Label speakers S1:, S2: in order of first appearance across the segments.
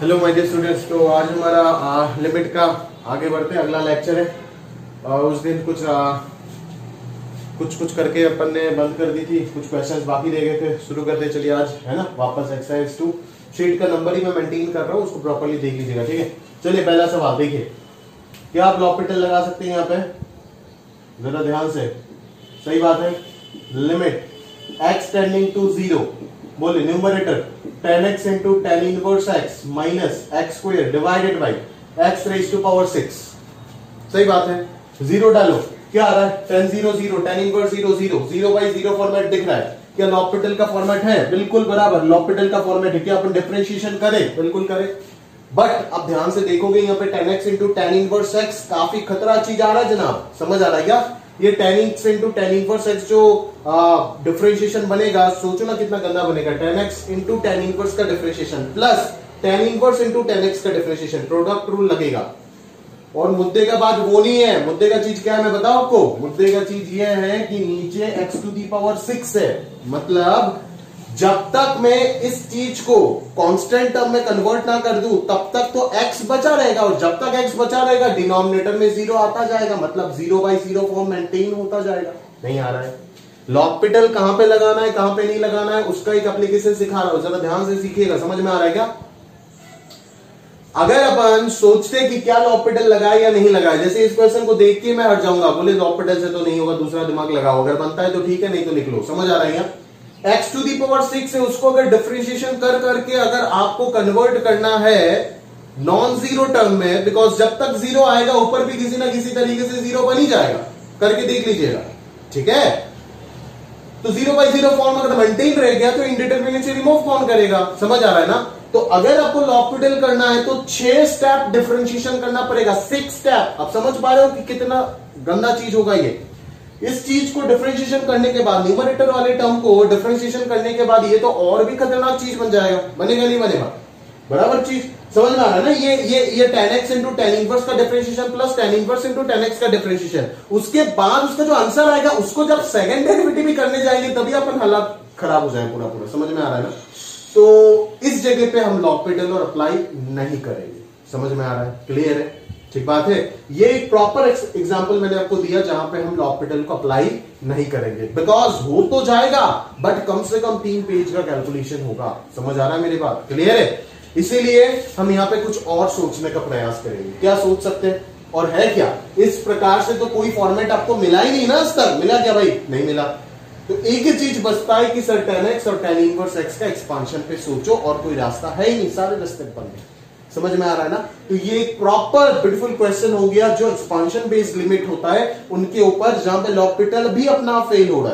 S1: Hello my dear students. तो आज हमारा लिमिट का आगे बढ़ते हैं, अगला लेक्चर है। उस दिन कुछ करके अपन ने बंद कर दी थी, कुछ क्वेश्चंस बाकी रह गए थे। शुरू करते चलिए आज, है ना, वापस एक्सरसाइज 2। शीट का नंबर ही मैं मेंटेन कर रहा हूँ, उसको प्रॉपर्ली देख लीजिएगा, ठीक है। चलिए पहला सवाल देखिए, क्या आप लॉपिटल लगा सकते हैं यहाँ पे? जरा ध्यान से, सही बात है। लिमिट x टेंडिंग टू 0, बोले numerator tan x into tan inverse x minus x square divided by x raise to power 6। सही बात है। जीरो डालो, क्या आ रहा है? tan 0 0, tan इनवर्स 0 0, 0/0 फॉर्मेट दिख रहा है। क्या लॉपिटल का फॉर्मेट है? बिल्कुल बराबर, लॉपिटल का फॉर्मेट है। क्या अपन डिफरेंशिएशन करें? बिल्कुल करें। बट अब ध्यान से देखोगे यहाँ पे tan x into tan inverse x, काफी खतरा चीज आ रहा है जनाब, समझ आ रहा है क्या? ये tan x into tan inverse x जो डिफरेंशिएशन बनेगा, सोचो ना कितना गंदा बनेगा। tan x into tan inverse का differentiation plus tan inverse into tan x का डिफरेंशिएशन, प्रोडक्ट रूल लगेगा। और मुद्दे का बात वो नहीं है, मुद्दे का चीज क्या है मैं बताऊं आपको। मुद्दे का चीज ये है कि नीचे x टू दी पावर 6 है, मतलब जब तक मैं इस चीज को कांस्टेंट टर्म में कन्वर्ट ना कर दूं तब तक तो x बचा रहेगा, और जब तक x बचा रहेगा डिनोमिनेटर में 0 आता जाएगा, मतलब 0/0 फॉर्म मेंटेन होता जाएगा। नहीं आ रहा है। लॉपिटल कहां पे लगाना है, कहां पे नहीं लगाना है, उसका एक एप्लीकेशन सिखा रहा हूं, जरा ध्यान से सीखिएगा। समझ में आ रहा है क्या? अगर अपन सोचते कि क्या लॉपिटल लगाए या नहीं लगाए, जैसे इस क्वेश्चन को देख के मैं हट जाऊंगा, बोले लॉपिटल से तो नहीं होगा, दूसरा दिमाग लगाओ, अगर बनता है तो ठीक है, नहीं तो लिख लो। समझ आ रहा है? x टू दी पावर 6 है, उसको अगर डिफरेंशिएशन कर करके अगर आपको कन्वर्ट करना है नॉन जीरो टर्म में, बिकॉज जब तक 0 आएगा ऊपर भी किसी ना किसी तरीके से 0 बन ही जाएगा, करके देख लीजिएगा, ठीक है। तो 0/0 फॉर्म अगर मेंटेन रह गया तो इंडिटरमिनेट से रिमूव कौन करेगा? समझ आ रहा है ना? तो अगर आपको लॉपिटल करना है तो 6 स्टेप डिफरेंशिएशन करना पड़ेगा, 6 स्टेप। आप समझ पा रहे हो कि कितना गंदा चीज होगा ये। इस चीज को डिफरेंशिएशन करने के बाद, न्यूमरेटर वाले टर्म को डिफरेंशिएशन करने के बाद, ये तो और भी खतरनाक चीज बन जाएगा। बनेगा नहीं बनेगा? बराबर चीज समझ में आ रहा है ना? ये tan x into tan inverse का differentiation plus tan inverse into tan x का डिफरेंशिएशन, उसके बाद उसका जो आंसर आएगा उसको जब सेकंड डेरिवेटिव भी करने जाएंगे तभी अपन हालात खराब हो जाए पूरा पूरा। समझ में आ रहा है ना? तो इस जगह पे हम लॉपिटल और अप्लाई नहीं करेंगे। समझ में आ रहा है? क्लियर है? ठीक बात है। ये एक प्रॉपर एग्जांपल मैंने आपको दिया जहां पे हम लॉपिटल को अप्लाई नहीं करेंगे, बिकॉज हो तो जाएगा बट कम से कम 3 पेज का कैलकुलेशन होगा। समझ आ रहा है मेरी बात? क्लियर है? इसीलिए हम यहां पे कुछ और सोचने का प्रयास करेंगे। क्या सोच सकते हैं और है क्या? इस प्रकार से तो कोई फॉर्मेट आपको मिला ही नहीं ना आज तक। मिला क्या भाई? नहीं मिला। तो एक ही चीज बचता है कि सर tan x और tan इनवर्स x का एक्सपांशन पे सोचो, और कोई रास्ता है ही नहीं, सारे रास्ते बंद हैं। समझ में आ रहा है ना? तो ये एक प्रॉपर ब्यूटीफुल क्वेश्चन हो गया जो एक्सपांशन बेस्ड लिमिट होता है उनके ऊपर, जहां पे लॉपिटल भी अपना फेल हो रहा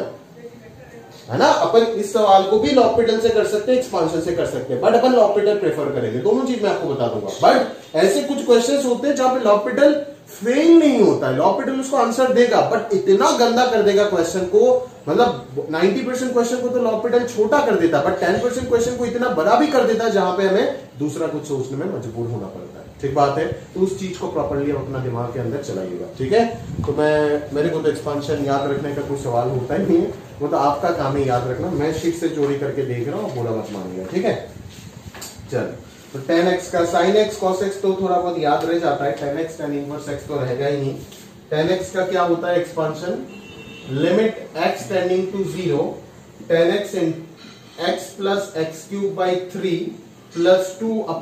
S1: है ना? अपन इस सवाल को भी लॉपिटल से कर सकते हैं, एक्सपांशन से कर सकते हैं, बट अपन लॉपिटल प्रेफर करेंगे। दोनों चीज मैं आपको बता दूंगा। बट ऐसे कुछ क्वेश्चंस होते हैं जहां पे लॉपिटल फेल नहीं होता है, लॉपिटल उसको आंसर देगा बट इतना गंदा कर देगा क्वेश्चन को, मतलब 90% क्वेश्चन को तो लॉपिटल छोटा कर देता है, बट 10% क्वेश्चन को इतना बड़ा भी कर देता है जहां पे हमें दूसरा कुछ सोचने में मजबूर होना पड़ता है। ठीक बात है? तो उस चीज को प्रॉपर्ली अपना दिमाग के अंदर चलाइएगा, ठीक है। तो मेरे को तो एक्सपांशन याद रखने का कोई सवाल होता ही नहीं है, वो तो आपका काम है याद रखना। मैं शीट से चोरी करके देख रहा हूं, बुरा मत मानिएगा, ठीक है। चल, तो tan x का sin x cos x तो थोड़ा बहुत याद रह जाता है, tan x tan inverse x तो रहेगा ही नहीं। tan x का क्या होता है expansion? Limit x tending to 0 tan x in x plus x cube by 3 plus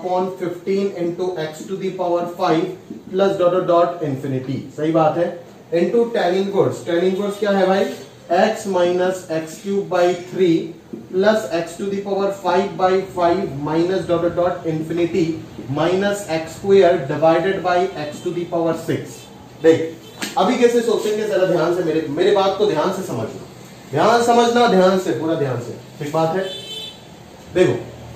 S1: 2/15 into x to the power 5 plus dot dot infinity. सही बात है। Into tan inverse, tan inverse क्या है भाई? x minus x cube by 3 plus x to the power 5/5 minus dot dot infinity minus x square divided by x to the power 6। देख अभी कैसे सोचेंगे, जरा ध्यान से मेरे बात को ध्यान से समझना, ध्यान समझना, ध्यान से, पूरा ध्यान से। ठीक बात है? देखो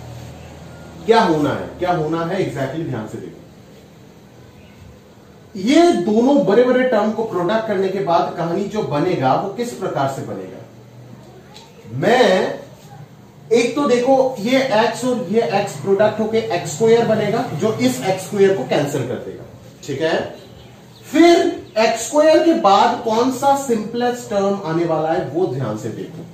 S1: क्या होना है, क्या होना है एग्जैक्टली ध्यान से देखो। ये दोनों बड़े बड़े टर्म को प्रोडक्ट करने के बाद कहानी जो बनेगा वो किस प्रकार से बनेगा? मैं एक तो देखो ये x और ये x प्रोडक्ट होके एक्स स्क्वायर बनेगा जो इस एक्स स्क्वायर को कैंसिल कर देगा, ठीक है। फिर एक्स स्क्वायर के बाद कौन सा सिंपलेस्ट टर्म आने वाला है वो ध्यान से देखो।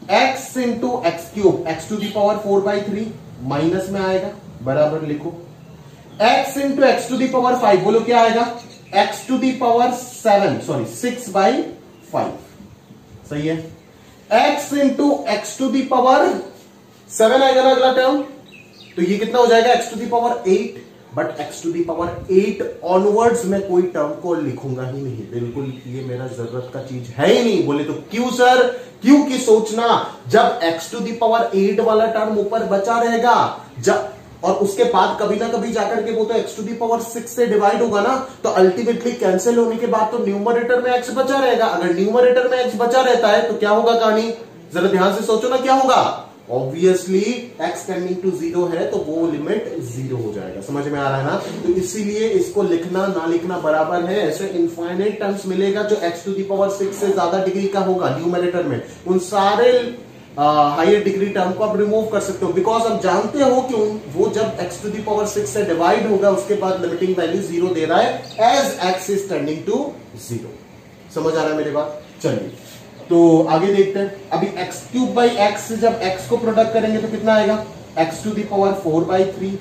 S1: x into x cube, x to the power 4/3 minus में आएगा, बराबर लिखो, x into x to the power 5, बोलो क्या आएगा, x to the power 7, sorry 6/5, सही है। x into x to the power 7 आएगा ना अगला टर्म, तो ये कितना हो जाएगा, x to the power 8, but x to the power 8 onwards में कोई टर्म को लिखूंगा ही नहीं, बिल्कुल ये मेरा जरूरत का चीज है ही नहीं। बोले तो क्यों सर, क्यों की सोचना, जब x टू दी पावर 8 वाला टर्म ऊपर बचा रहेगा, जब और उसके बाद कभी ना कभी जाकर के वो तो x टू दी पावर 6 से डिवाइड होगा ना, तो अल्टीमेटली कैंसिल होने के बाद तो न्यूमरेटर में x बचा रहेगा। अगर न्यूमरेटर में x बचा रहता है तो क्या होगा कहानी, जरा ध्यान से सोचो ना, क्या होगा, ऑब्वियसली x टेंडिंग टू 0 है तो वो लिमिट 0 हो जाएगा। समझ में आ रहा है ना, तो इसीलिए इसको लिखना ना लिखना बराबर है। ऐसे इनफाइनाइट टर्म्स मिलेगा जो x टू दी पावर 6 से ज्यादा डिग्री का होगा न्यूमरेटर में, उन सारे हायर डिग्री टर्म को आप रिमूव कर सकते हो, बिकॉज आप जानते हो कि वो जब x टू दी पावर 6 से डिवाइड होगा उसके बाद लिमिटिंग वैल्यू 0 दे रहा है as x is tending to 0। समझ आ रहा है मेरी बात, चलिए तो आगे देखते हैं। अभी x क्यूब बाई एक्स से जब x को प्रोडक्ट करेंगे तो कितना आएगा, x to the power 4/3,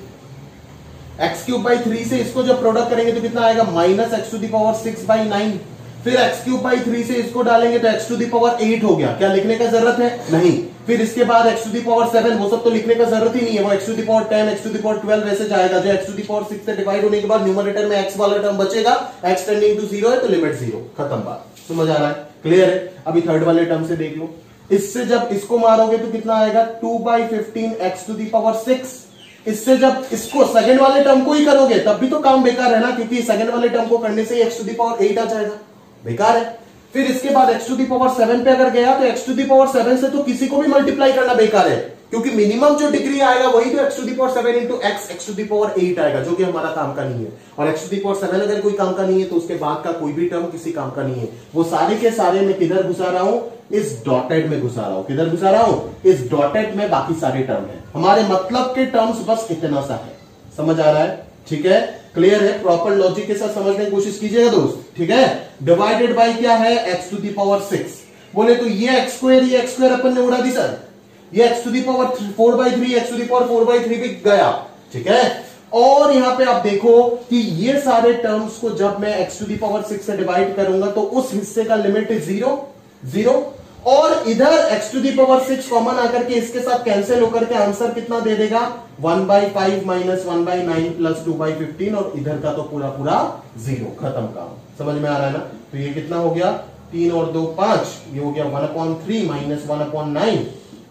S1: x cube by 3 से इसको जब प्रोडक्ट करेंगे तो कितना आएगा, minus x to the power 6/9, फिर x क्यूब बाई 3 से इसको डालेंगे तो x टू दी पावर 8 हो गया। क्या लिखने का जरूरत है, नहीं। फिर इसके बाद x टू दी पावर 7, वो सब तो लिखने का जरूरत ही नहीं है, वो x to the power 10, x to the power 12 वैसे जाएगा। जो x टू दी पावर 6 से डिवाइड होने के बाद न्यूमरेटर में x वाला टर्म बचेगा, x टेंडिंग टू 0 है तो लिमिट 0, खत्म बात। समझ आ रहा है, क्लियर है। अभी थर्ड वाले टर्म से देख लो, इससे जब इसको मारोगे तो कितना आएगा, 2/15 x टू दी पावर 6। इससे जब इसको सेकंड वाले टर्म को ही करोगे तब भी तो काम बेकार है ना, क्योंकि सेकंड वाले टर्म को करने से x टू दी पावर 8 आ जाएगा, बेकार है। फिर इसके बाद x टू दी पावर 7 पे अगर गया तो x टू दी पावर 7 से तो किसी को भी मल्टीप्लाई करना बेकार है, क्योंकि मिनिमम जो डिग्री आएगा वही तो x to the power 7 into x to the power 8 आएगा, जो कि हमारा काम का नहीं है। और x टू दी पावर 7 अगर कोई काम का नहीं है तो उसके बाद का कोई भी टर्म किसी काम का नहीं है। वो सारे के सारे मैं किधर घुसा रहा हूं, इस डॉटेड में घुसा रहा हूं। किधर घुसा रहा हूं, इस डॉटेड में बाकी सारे टर्म है। हमारे मतलब के टर्म्स बस इतना सा है। समझ आ रहा है, ठीक है, क्लियर है। प्रॉपर लॉजिक के साथ समझने की कोशिश कीजिएगा दोस्त, ठीक है। डिवाइडेड बाय क्या है, x टू दी पावर 6। बोले तो ये x स्क्वायर, ये x स्क्वायर अपन ने उड़ा दी सर, ये x to the power 4/3, x to the power 4/3 भी गया, ठीक है। और यहां पे आप देखो कि ये सारे टर्म्स को जब मैं x टू दी पावर 6 से डिवाइड करूंगा तो उस हिस्से का लिमिट 0, और इधर x to the power 6 common आकर के इसके साथ कैंसिल होकर के आंसर कितना दे देगा, 1/5 माइनस 1/9 प्लस 2/15, और इधर का तो पूरा पूरा 0, खत्म काम। समझ में आ रहा है ना, तो ये कितना हो गया, 3 और 2 5, ये हो गया 1/3 माइनस 1/9।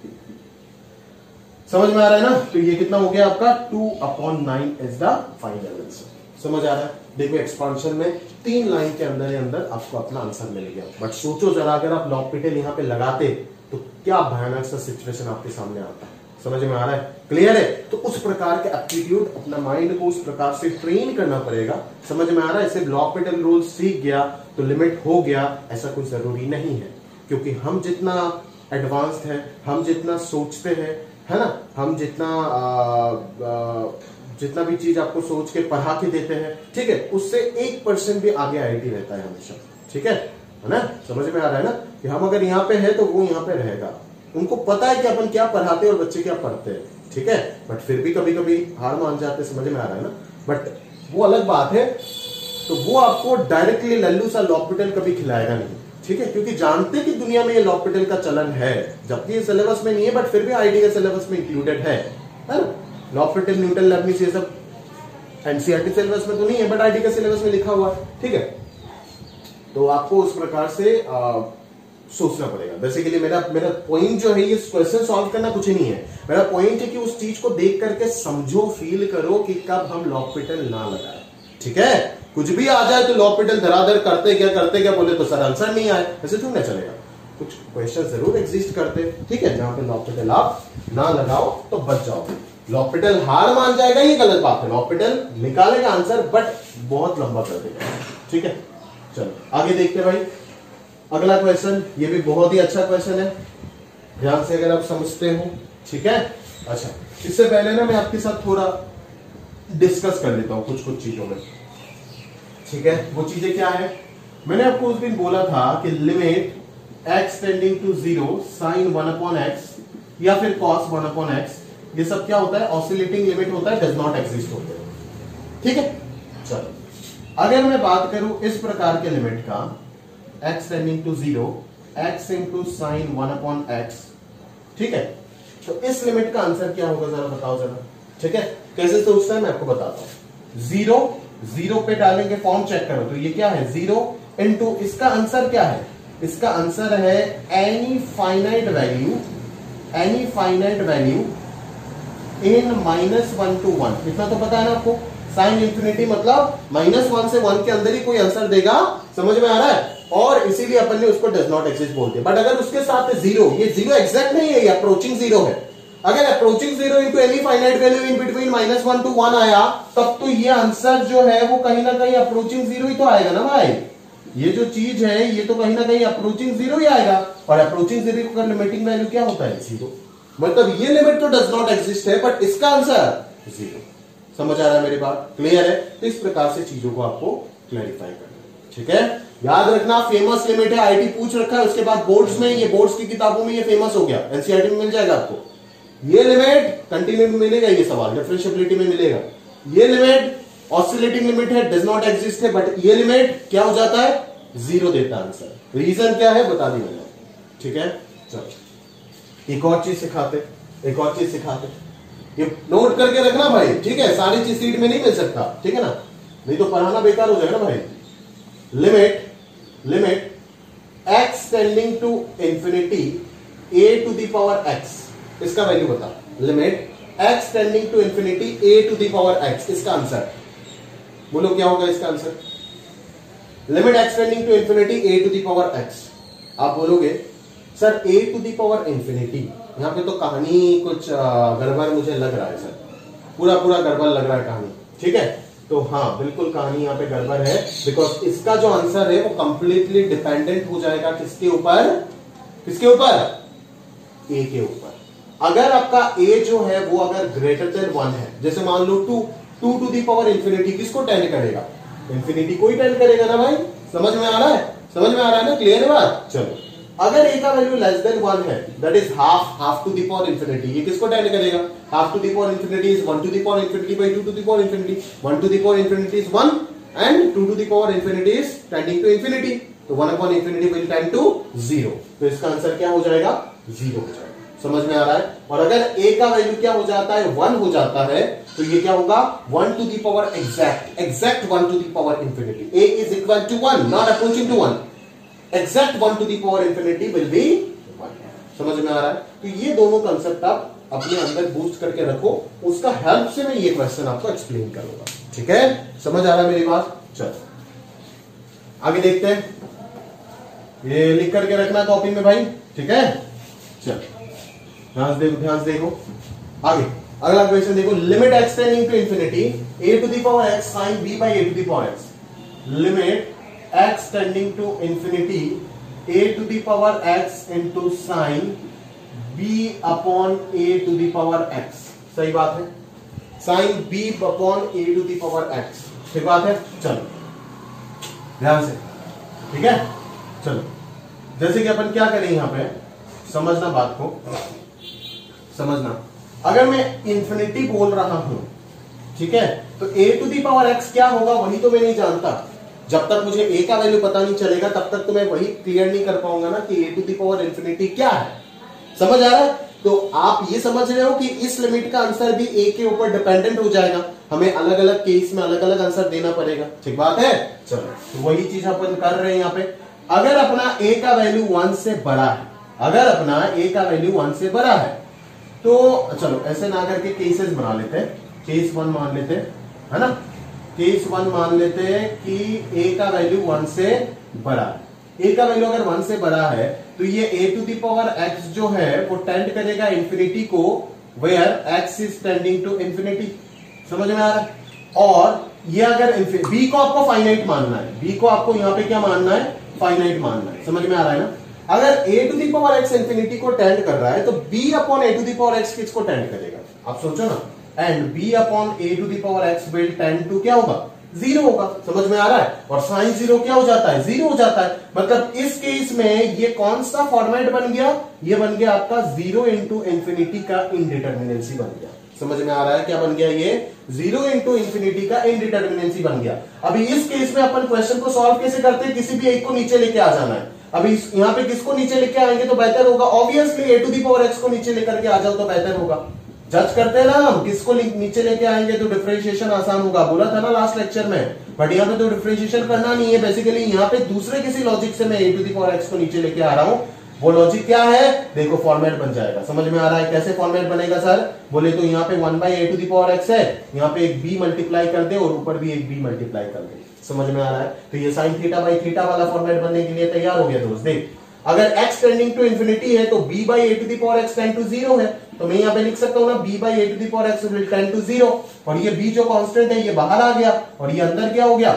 S1: समझ में आ रहा है ना, तो ये कितना हो गया आपका 2/9 इज द फाइनल आंसर। समझ आ रहा है, देखो एक्सपांशन में 3 लाइन के अंदर आपको अपना आंसर मिल गया। बट सोचो जरा, अगर आप लॉपिटल यहां पे लगाते तो क्या भयानक सा सिचुएशन आपके सामने आता। समझ में आ रहा है, क्लियर है। तो उस प्रकार के एप्टीट्यूड अपना माइंड को उस प्रकार से ट्रेन करना पड़ेगा। समझ में आ रहा है, ऐसे लॉपिटल रूल सीख गया तो लिमिट हो गया, ऐसा कोई जरूरी नहीं है। क्योंकि हम जितना एडवांस्ड है, हम जितना सोचते हैं, है ना, हम जितना भी चीज आपको सोच के पढ़ा के देते हैं, ठीक है, उससे 1% भी आगे आईआईटी रहता है हमेशा, ठीक है ना। समझ में आ रहा है ना, कि हम अगर यहाँ पे है तो वो यहाँ पे रहेगा। उनको पता है कि अपन क्या पढ़ाते हैं और बच्चे क्या पढ़ते हैं, ठीक है, बट फिर भी कभी कभी हार मान जाते। समझ में आ रहा है ना, बट वो अलग बात है। तो वो आपको डायरेक्टली लल्लू सा लॉपिटल कभी खिलाएगा नहीं, ठीक है, क्योंकि जानते कि दुनिया में ये लॉपिटल का चलन है, जबकि ये सिलेबस में नहीं है, बट फिर भी आईआईटी के सिलेबस में इंक्लूडेड है ना। लॉपिटल, न्यूटन, लेबनिज, ये सब एनसीईआरटी सिलेबस में तो नहीं है, बट आईआईटी के सिलेबस में लिखा हुआ है, ठीक है। तो आपको उस प्रकार से सोचना पड़ेगा। बेसिकली मेरा पॉइंट जो है, ये क्वेश्चन सॉल्व करना कुछ नहीं है। मेरा पॉइंट है कि उस चीज को देख करके समझो, फील करो कि कब हम लॉपिटल ना लगाए, ठीक है। कुछ भी आ जाए तो लॉपिटल धराधर करते क्या बोले तो सर आंसर नहीं आए, ऐसे क्यों ना चलेगा। कुछ क्वेश्चन जरूर एग्जिस्ट करते, ठीक है, जहां पे लॉपिटल आप ना लगाओ तो बच जाओगे। लॉपिटल हार मान जाएगा, ये गलत बात है। लॉपिटल निकालेगा आंसर, बट बहुत लंबा कर देगा, ठीक है। चलो आगे देखते हैं भाई, अगला क्वेश्चन। ये भी बहुत ही अच्छा क्वेश्चन है, ध्यान से अगर आप समझते हो, ठीक है। अच्छा, इससे पहले ना मैं आपके साथ थोड़ा डिस्कस कर लेता हूं कुछ चीजों में, ठीक है। वो चीजें क्या है, मैंने आपको उस दिन बोला था कि limit x tending to 0 sin 1/x या फिर cos 1/x, ये सब क्या होता है, ऑसिलेटिंग लिमिट होता है, डज नॉट एग्जिस्ट होते हैं, ठीक है। चलो अगर मैं बात करूं इस प्रकार के लिमिट का x tending to 0 x into sine 1/x, ठीक है, तो इस लिमिट का आंसर क्या होगा जरा बताओ जरा। ठीक है, कैसे सोचता है मैं आपको बताता हूं। 0 0 पे डालेंगे, फॉर्म चेक करो तो ये क्या है 0 इंटू, इसका आंसर क्या है, इसका आंसर है any finite value in -1 to 1, इतना तो पता है ना आपको। साइन इंफिनिटी मतलब -1 से 1 के अंदर ही कोई आंसर देगा, समझ में आ रहा है, और इसीलिए अपन ने उसको डज नॉट एग्जिस्ट बोलते हैं। बट अगर उसके साथ 0, ये 0 एग्जैक्ट नहीं है, ये अप्रोचिंग 0 है। अगर approaching 0 into any finite value in between -1 to 1 आया, तब तो ये आंसर जो है वो कहीं ना कहीं अप्रोचिंग 0 ही तो आएगा ना भाई। ये जो चीज है ये तो कहीं ना कहीं अप्रोचिंग 0 ही आएगा, और अप्रोचिंग 0 का लिमिटिंग वैल्यू क्या होता है 0। मतलब ये लिमिट तो डज नॉट एग्जिस्ट है, बट इसका आंसर 0। समझ आ रहा है मेरी बात, क्लियर है। तो इस प्रकार से चीजों को आपको क्लैरिफाई करना है, ठीक है। याद रखना फेमस लिमिट है, आईटी पूछ रखा है, उसके बाद बोर्ड्स में, ये बोर्ड्स की किताबों में ये फेमस हो गया, एनसीईआरटी में मिल जाएगा आपको। ये लिमिट कंटिन्यू में मिलेगा, ये सवाल डिफरेंशिएबिलिटी में मिलेगा। ये लिमिट ऑसिलेटिंग लिमिट है, डज नॉट एग्जिस्ट है, बट ये लिमिट क्या हो जाता है 0 देता आंसर। रीजन क्या है बता दी मैंने, ठीक है। चलो एक और चीज सिखाते, ये नोट करके रखना भाई, ठीक है। सारी चीज सीट में नहीं मिल सकता, ठीक है ना, नहीं तो पढ़ाना बेकार हो जाएगा ना भाई। Limit x tending to infinity a to the power x, इसका वैल्यू बता। Limit x tending to infinity a to the power x, इसका आंसर बोलो क्या होगा इसका answer. Limit x tending to infinity a to the power x, आप बोलोगे sir a to the power infinity, यहां पे तो कहानी कुछ गड़बड़ मुझे लग रहा है सर, पूरा गड़बड़ लग रहा है कहानी, ठीक है। तो हाँ बिल्कुल कहानी यहाँ पे गड़बड़ है, बिकॉज इसका जो आंसर है वो कंप्लीटली डिपेंडेंट हो जाएगा किसके ऊपर, a के ऊपर। अगर आपका a जो है वो अगर ग्रेटर देन 1 है, जैसे मान लो 2 टू द पावर इंफिनिटी किसको टेंड करेगा, इंफिनिटी को ही टेंड करेगा ना भाई। समझ में आ रहा है ना, क्लियर है बात। चलो अगर a का वैल्यू लेस देन 1 है, that is half to the power infinity, ये किसको टेंड करेगा, half to the power infinity is 1 to the power infinity by 2 to the power infinity, 1 to the power infinity is 1 and 2 to the power infinity is tending to infinity, तो 1 upon infinity will tend to 0, तो इसका answer क्या हो जाएगा 0 हो जाएगा। समझ में आ रहा है। और अगर a का वैल्यू क्या हो जाता है 1 हो जाता है, तो ये क्या होगा 1 to the power exact 1 to the power infinity, a is equal to 1 not approaching to 1, exact 1 to the power infinity will be 1। समझ में आ रहा है। तो ये दोनों कंसेप्ट आप अपने अंदर बूस्ट करके रखो, उसका हेल्प से मैं ये क्वेश्चन आपको एक्सप्लेन करूंगा, ठीक है। समझ आ रहा है मेरी बात। चलो आगे देखते हैं, ये लिख करके रखना कॉपी में भाई, ठीक है। चलो ध्यान से देखो आगे, अगला क्वेश्चन देखो। Limit x tending to infinity a to the power x sin b by a to the power x, limit x tending to infinity a to the power x into sin b upon a to the power x, सही बात है, sin b upon a to the power x, ठीक बात है। चलो ध्यान से, ठीक है। चलो जैसे कि अपन क्या करें यहां पे, समझना बात को, समझना। अगर मैं इंफिनिटी बोल रहा हूं, ठीक है, तो a to the power x क्या होगा वही तो मैं नहीं जानता। जब तक मुझे a का वैल्यू पता नहीं चलेगा तब तक तो मैं वही क्लियर नहीं कर पाऊंगा ना कि a to the power infinity क्या है। समझ आ रहा है। तो आप ये समझ रहे हो कि इस लिमिट का आंसर भी a के ऊपर डिपेंडेंट हो जाएगा, हमें अलग अलग केस में अलग अलग आंसर देना पड़ेगा, ठीक बात है। चलो तो वही चीज अपन कर रहे हैं यहाँ पे। अगर अपना a का वैल्यू 1 से बड़ा है, अगर अपना a का वैल्यू 1 से बड़ा है, तो चलो ऐसे ना करके केसेस बना लेते हैं। केस 1 मान लेते हैं, है ना, केस 1 मान लेते हैं कि a का वैल्यू 1 से बड़ा है। a का वैल्यू अगर 1 से बड़ा है तो ये a to the power x जो है वो टेंड करेगा इंफिनिटी को, where x is tending to infinity. समझ में आ रहा है। और ये अगर b को आपको फाइनाइट मानना है, b को आपको यहां पे क्या मानना है, फाइनाइट मानना है। समझ में आ रहा है ना। अगर a to the power x infinity को टेंड कर रहा है तो b upon a to the power x किसको टेंड करेगा, आप सोचो ना। And b upon a to the power x will tend to क्या होगा 0 होगा। समझ में आ रहा है। और साइन 0 क्या हो जाता है 0 हो जाता है। मतलब इस केस में ये कौन सा फॉर्मेट बन गया, ये बन गया आपका 0 इंटू इंफिनिटी का इनडिटर्मिनेंसी बन गया। समझ में आ रहा है क्या बन गया? ये 0 इंटू इंफिनिटी का इनडिटर्मिनेंसी बन गया। अभी इस केस में अपन क्वेश्चन को सॉल्व कैसे करते हैं? किसी भी एक को नीचे लेके आ जाना है। अभी यहाँ पे किसको नीचे लेके आएंगे तो बेहतर होगा? Obviously a to the power x को नीचे लेकर के आ जाओ तो बेहतर होगा। जज करते हैं ना हम, किसको नीचे लेके आएंगे तो डिफरेंशिएशन आसान होगा। बोला था ना लास्ट लेक्चर में, बट यहाँ पे तो डिफरेंशिएशन करना नहीं है। बेसिकली यहाँ पे दूसरे किसी लॉजिक से मैं a to the power x को नीचे लेके आ रहा हूँ। वो लॉजिक क्या है? देखो फॉर्मेट बन जाएगा। समझ में आ रहा है कैसे फॉर्मेट बनेगा सर? बोले तो यहाँ पे 1/a to the power x है, यहाँ पे एक b मल्टीप्लाई कर दे और ऊपर भी एक b मल्टीप्लाई कर दे। समझ में आ रहा है? तो ये साइन थीटा बाई थीटा वाला फॉर्मेट बनने के लिए तैयार हो गया दोस्त। देख, अगर x टेंडिंग टू इंफिनिटी है तो b by a to the power x tend to 0 है, तो मैं यहाँ पे लिख सकता हूँ ना b by a to the power x will tend to 0, और ये b जो कांस्टेंट है ये बाहर आ गया, और ये अंदर क्या हो गया?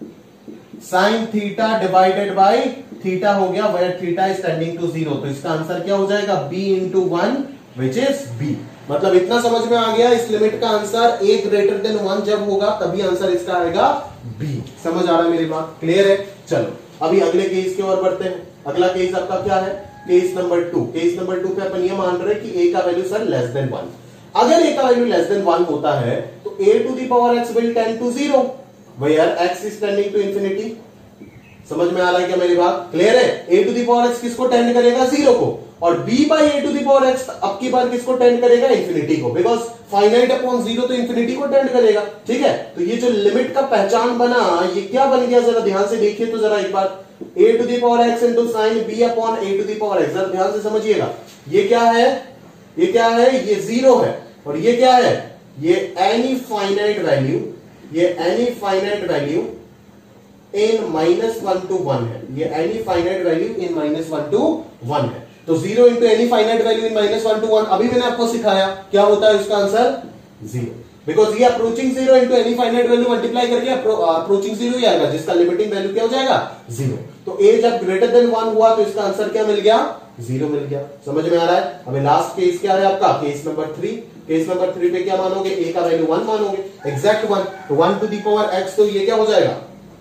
S1: Sine theta divided by theta हो गया, where theta is tending to 0। तो इसका आंसर क्या हो जाएगा? b into 1 which is b। मतलब इतना समझ में आ गया, इस लिमिट का आंसर a ग्रेटर देन 1 जब होगा तभी आंसर इसका आएगा b। समझ आ रहा है मेरी बात? क्लियर है? चलो अभी अगले केस की ओर बढ़ते हैं। अगला केस आपका क्या है? Case number 2। केस नंबर 2 पे अपन ये मान रहे हैं कि a का वैल्यू सर लेस देन 1। अगर a का वैल्यू लेस देन 1 होता है तो a to the power x will tend to 0, where x is tending to infinity. समझ में आ रहा है क्या मेरी बात? क्लियर है? a to the power x किसको टेंड करेगा? 0 को, और b by a to the power x अब की बार किसको टेंड करेगा? इंफिनिटी को, बिकॉज फाइनाइट अपॉन 0 तो इंफिनिटी को टेंड करेगा। ठीक है, तो ये जो लिमिट का पहचान बना ये क्या बन गया? जरा ध्यान से देखिए तो जरा एक बार, a to the power x into sine b upon a to the power x। जरा ध्यान से समझिएगा, ये क्या है? ये क्या है? ये 0 है, और ये क्या है? ये एनी फाइनाइट वैल्यू, ये any finite value in -1 to 1 है। ये any finite value in -1 to 1 है। तो 0 into any finite value in -1 to 1, अभी मैंने आपको सिखाया क्या होता है इसका आंसर? 0, बिकॉज ये approaching 0 into any finite value multiply करके अप्रोचिंग 0 ही आएगा, जिसका लिमिटिंग वैल्यू क्या हो जाएगा? 0। तो a जब ग्रेटर देन 1 हुआ तो इसका आंसर क्या मिल गया? 0 मिल गया। समझ में आ रहा है? अभी लास्ट केस क्या है आपका? Case number 3। केस नंबर 3 पे क्या मानोगे? a का वैल्यू 1 मानोगे, एग्जैक्ट 1। तो 1 टू दी पावर x, तो ये क्या हो जाएगा?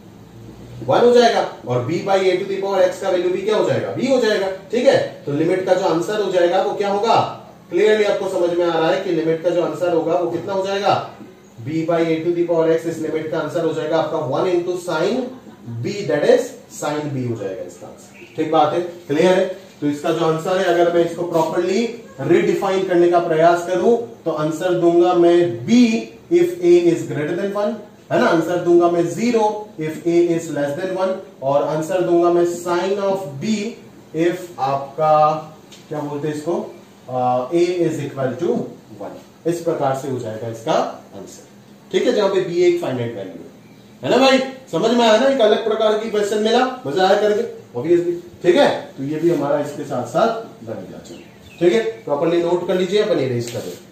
S1: 1 हो जाएगा, और b by a to the power x का वैल्यू भी क्या हो जाएगा? b हो जाएगा। ठीक है, तो लिमिट का जो आंसर हो जाएगा वो क्या होगा? क्लियरली आपको समझ में आ रहा है कि लिमिट का जो आंसर होगा वो कितना हो जाएगा? b by a to the power x। इस लिमिट का आंसर हो जाएगा आपका 1 into sine b, that is sine b हो जाएगा इसका आंसर। ठीक बात है? क्लियर है? तो इसका जो आंसर है, अगर मैं इसको प्रॉपर्ली रिडिफाइन करने का प्रयास करूं तो आंसर दूंगा मैं b if a is greater than 1, है ना। आंसर दूंगा मैं 0 if a is less than 1, और आंसर दूंगा मैं साइन ऑफ b इफ आपका क्या बोलते हैं इसको, a इज इक्वल टू 1। इस प्रकार से हो जाएगा इसका आंसर। ठीक है, जहां पे b एक फाइनाइट वैल्यू है ना भाई। समझ में आया ना? एक अलग प्रकार की क्वेश्चन मिला, मजा आया करके ऑब्वियसली। ठीक है, तो ये भी हमारा इसके साथ साथ बन गया। चलो ठीक है, प्रॉपर्ली नोट कर लीजिए, अपन इरेज कर दें।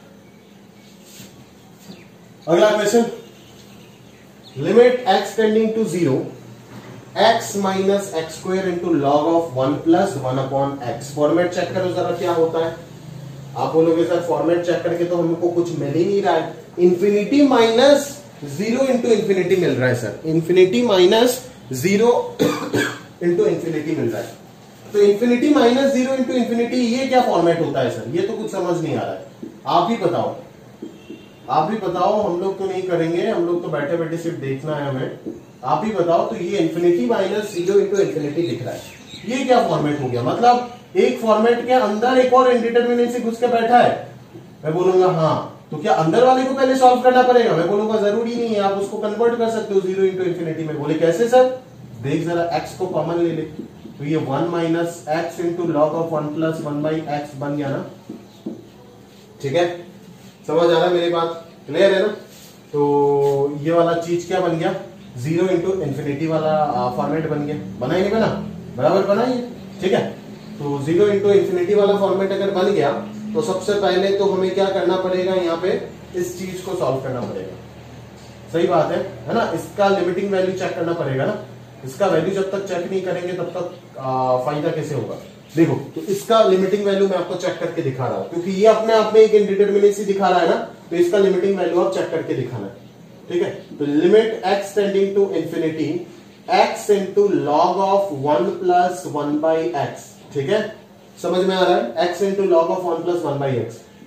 S1: अगला question, limit x tending to 0 x minus x square into log of 1 plus 1 upon x। Format check करो जरा क्या होता है। आप बोलोगे सर फॉर्मेट चेक करके तो हमको कुछ मिल ही नहीं रहा है। इंफिनिटी माइनस 0 इंटू इंफिनिटी मिल रहा है sir, infinity minus 0 into infinity मिल रहा है। तो इंफिनिटी माइनस 0 इंटू इंफिनिटी, ये क्या फॉर्मेट होता है सर? ये तो कुछ समझ नहीं आ रहा है। आप ही बताओ, आप भी बताओ। हम लोग तो नहीं करेंगे, हम लोग तो बैठे बैठे सिर्फ देखना है हमें। आप ही बताओ। तो ये इंफिनिटी माइनस 0 इंटू इंफिनिटी दिख रहा है, ये क्या फॉर्मेट हो गया? मतलब एक फॉर्मेट के अंदर एक और इनडिटरमिनेसी घुस के बैठा है। मैं बोलूंगा हाँ, तो क्या अंदर वाले को पहले सॉल्व करना पड़ेगा? मैं बोलूंगा जरूरी नहीं है, आप उसको कन्वर्ट कर सकते हो 0 इंटू इंफिनिटी में। बोले कैसे सर? देख जरा, x को कॉमन ले ले, तो ये 1 minus x into log of 1 plus 1 by x बन गया ना। ठीक है, समझ आ रहा है मेरी बात? क्लियर है ना? तो ये वाला चीज क्या बन गया? 0 इंटू इंफिनिटी वाला फॉर्मेट बन गया। बना ही नहीं बना? बराबर बना ही। ठीक है, तो 0 इंटू इंफिनिटी वाला फॉर्मेट अगर बन गया तो सबसे पहले तो हमें क्या करना पड़ेगा? यहाँ पे इस चीज को सॉल्व करना पड़ेगा। सही बात है ना? इसका लिमिटिंग वैल्यू चेक करना पड़ेगा ना। इसका वैल्यू जब तक चेक नहीं करेंगे तब तक फायदा कैसे होगा? देखो, तो इसका लिमिटिंग वैल्यू मैं आपको चेक करके दिखा रहा हूं, क्योंकि ये अपने आप में एक इनडिटरमिनेसी दिखा रहा है ना, तो इसका लिमिटिंग वैल्यू आप चेक करके दिखाना है। ठीक है, तो limit x tending to infinity x into log of 1 plus 1 by x. ठीक है, समझ में आ रहा है? x into log of 1 plus 1 by x.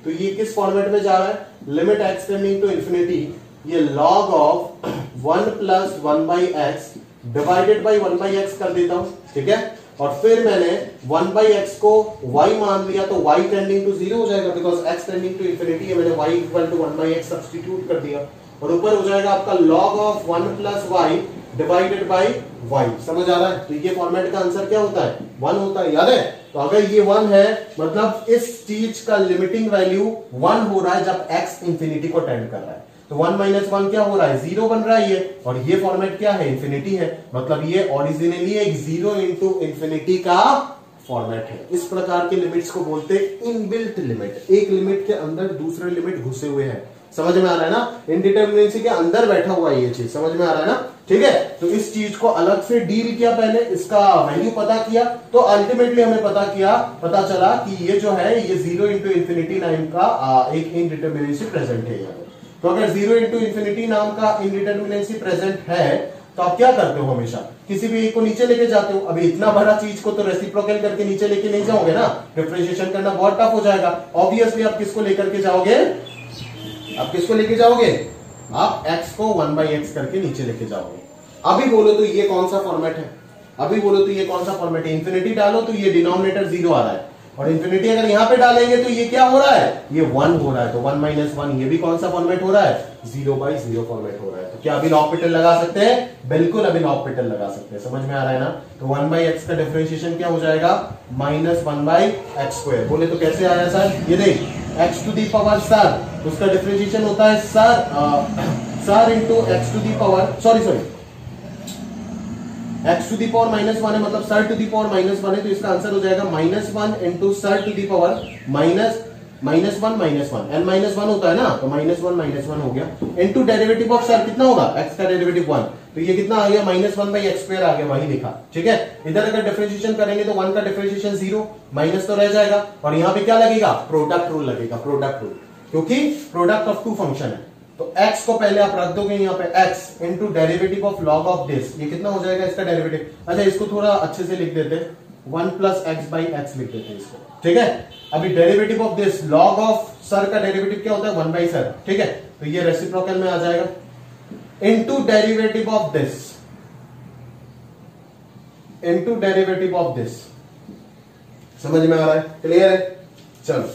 S1: तो ये किस फॉर्मेट में जा रहा है, limit x tending to infinity, ये log of 1 plus 1 by x divided by 1 by x कर देता हूं, ठीक है। और फिर मैंने 1 बाई एक्स को y मान लिया तो y टेंडिंग टू 0 हो जाएगा, because x tending to infinity है, मैंने y equal to 1 by x substitute कर दिया, और ऊपर हो जाएगा आपका log of 1 plus y divided by y। समझ आ रहा है? तो ये फॉर्मेट का आंसर क्या होता है, 1 होता है, याद है। तो अगर ये 1 है मतलब इस चीज का लिमिटिंग वैल्यू 1 हो रहा है जब x इंफिनिटी को टेंड कर रहा है, तो 1 माइनस 1 क्या हो रहा है, 0 बन रहा है ये, और ये फॉर्मेट क्या है, इंफिनिटी है, मतलब ये ओरिजिनली एक 0 इंटू इंफिनिटी का फॉर्मेट है। इस प्रकार के लिमिट्स को बोलते हैं इनबिल्ट लिमिट, एक लिमिट के अंदर दूसरे लिमिट घुसे हुए हैं। समझ में आ रहा है ना, इनडिटरमिनेसी के अंदर बैठा हुआ है ये चीज, समझ में आ रहा है ना, ठीक है। तो इस चीज को अलग से डील किया, पहले इसका वैल्यू पता किया, तो अल्टीमेटली हमें पता चला कि ये जो है ये 0 इंटू इंफिनिटी नाम का एक इनडिटरमिनेसी प्रेजेंट है यहाँ पे। तो अगर 0 इंटू इंफिनिटी नाम का इनडिटरमिनेसी प्रेजेंट है तो आप क्या करते हो, हमेशा किसी भी एक को नीचे लेके जाते हो। अभी इतना बड़ा चीज को तो रेसिप्रोकल करके नीचे लेके नहीं जाओगे ना, डिफरेंशिएशन करना बहुत टफ हो जाएगा। ऑब्वियसली आप किसको लेकर के जाओगे, आप किसको लेके जाओगे, आप x को 1 बाई एक्स करके नीचे लेके जाओगे। अभी बोलो तो ये कौन सा फॉर्मेट है, अभी बोलो तो ये कौन सा फॉर्मेट है, इंफिनिटी डालो तो ये डिनोमिनेटर 0 आ रहा है, और इंफिनिटी अगर यहां पे डालेंगे तो ये क्या हो रहा है, ये 1 हो रहा है, तो 1 माइनस 1 ये भी कौन सा फॉर्मेट हो रहा है, 0 बाई 0 फॉर्मेट हो रहा है। तो क्या अभी लॉपिटल लगा सकते हैं, बिल्कुल अभी लॉपिटल लगा सकते हैं, समझ में आ रहा है ना। तो 1 बाई एक्स का डिफरेंशिएशन क्या हो जाएगा, माइनस 1 बाई एक्स स्क्वायर। बोले तो कैसे आया सर, ये देख x to the power sir, उसका डिफरेंशिएशन होता है sir into x to the power sorry x to the power minus 1 है, मतलब sir to the power minus 1 है, तो इसका आंसर हो जाएगा minus 1 into sir to the power minus 1 n minus 1 होता है ना, तो माइनस 1 हो गया, इंटू डेरिवेटिव ऑफ सर कितना होगा, x का डेरिवेटिव 1, तो ये कितना आ गया, माइनस 1 बाई एक्स स्क्वायर आ गया, वही लिखा, ठीक है। इधर अगर डिफरेंशिएशन करेंगे तो 1 का डिफरेंशिएशन 0, माइनस तो रह जाएगा, और यहाँ पे क्या लगेगा, प्रोडक्ट रूल लगेगा, प्रोडक्ट रूल, क्योंकि प्रोडक्ट ऑफ 2 फंक्शन है। तो x को पहले आप रख दोगे यहाँ पे x into derivative of log of this, ये कितना हो जाएगा इसका डेरिवेटिव। अच्छा इसको थोड़ा अच्छे से लिख देते, 1 प्लस एक्स बाई एक्स लिख देते इसको, ठीक है। अभी derivative of this, log of sir का डेरिवेटिव क्या होता है, 1 बाई सर, ठीक है। तो ये रेसिप्रोकल में आ जाएगा, into derivative of this, into derivative of this, समझ में आ रहा है, क्लियर है। चलो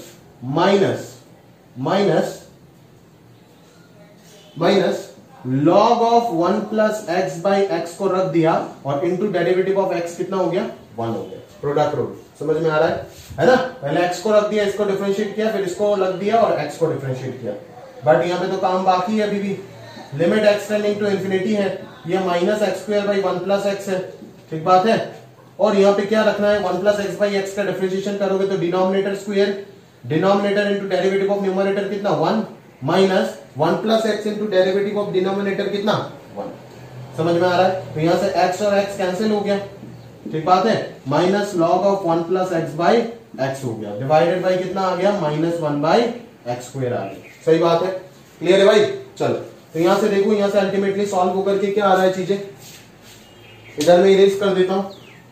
S1: minus log of 1 plus x by x को रख दिया, और इंटू डेरिवेटिव ऑफ एक्स कितना हो गया, 1 हो गया, प्रोडक्ट रूल, समझ में आ रहा है ना। पहले x को रख दिया, इसको डिफरेंशिएट किया, फिर इसको रख दिया और x को डिफरेंशिएट किया, बट यहाँ पे तो काम बाकी है अभी भी। Limit x tending to infinity है, ये minus x square by 1 plus x है, ठीक बात है। और यहाँ पे क्या रखना है, 1 प्लस एक्स बाई एक्स का डिफरेंशिएशन करोगे तो denominator square, denominator into derivative of numerator कितना 1, minus 1 plus x into derivative of denominator कितना 1, समझ में आ रहा है। तो यहां से x और x कैंसिल हो गया, ठीक बात है, minus log of 1 plus x by x हो गया, डिवाइडेड बाई कितना आ गया, माइनस 1 बाई एक्स स्क्वायर आ गया, सही बात है, क्लियर है भाई। चलो तो यहां से देखो, यहां से अल्टीमेटली सॉल्व होकर के क्या आ रहा है चीजें, इधर मैं इरेज कर देता हूं,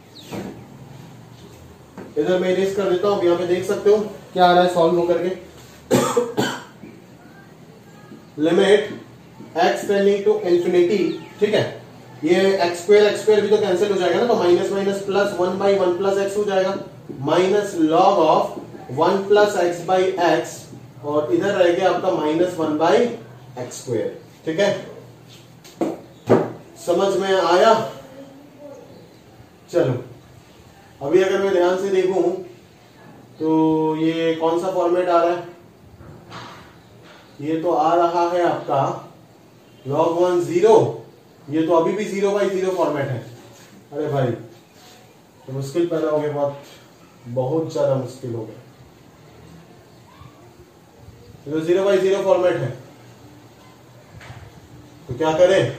S1: इधर मैं इरेज कर देता हूं, यहां पे देख सकते हो क्या आ रहा है सॉल्व होकर के, limit x tending to infinity, ठीक है। ये एक्स स्क्वायर भी तो कैंसिल हो जाएगा ना, तो minus minus plus 1 by 1 plus x हो जाएगा, minus log of 1 plus x by x, और इधर रह गया आपका माइनस 1 बाई एक्स स्क्वायर, ठीक है। समझ में आया। चलो अभी अगर मैं ध्यान से देखूं तो ये कौन सा फॉर्मेट आ रहा है, ये तो आ रहा है आपका log 1 0, ये तो अभी भी 0 बाई 0 फॉर्मेट है। अरे भाई तो मुश्किल पैदा हो गया, बहुत ज्यादा मुश्किल हो गया, तो 0 बाई 0 फॉर्मेट है, तो क्या करें।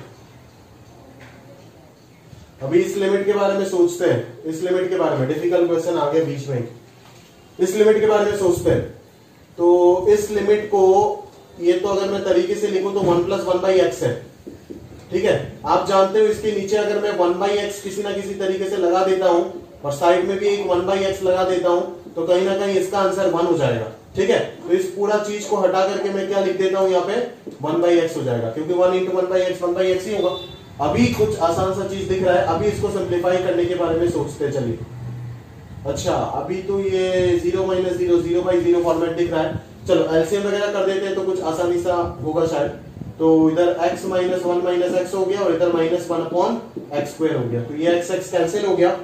S1: अभी इस लिमिट के बारे में सोचते हैं, इस लिमिट के बारे में, डिफिकल्ट क्वेश्चन आ गया बीच में, इस लिमिट के बारे में सोचते हैं। तो इस लिमिट को, ये तो अगर मैं तरीके से लिखूं तो 1 प्लस 1 बाई एक्स है, ठीक है। आप जानते हो इसके नीचे अगर मैं 1 बाई एक्स किसी ना किसी तरीके से लगा देता हूं, और साइड में भी एक 1 बाई एक्स लगा देता हूं, तो कहीं ना कहीं इसका आंसर 1 हो जाएगा, ठीक है। तो इस पूरा चीज को हटा करके मैं क्या लिख देता हूं यहाँ पे 1/x हो जाएगा, क्योंकि 1 × 1/x ही होगा। अभी कुछ आसान सा चीज दिख रहा है, अभी इसको सिंप्लीफाई करने के बारे में सोचते चलिए। अच्छा अभी तो ये 0 - 0 0/0 फॉर्मेट दिख रहा है। चलो एलसीएम वगैरह कर देते हैं तो कुछ आसानी सा होगा शायद। तो इधर x - 1 - x हो गया और इधर -1/x² हो गया, तो ये x कैंसिल हो गया।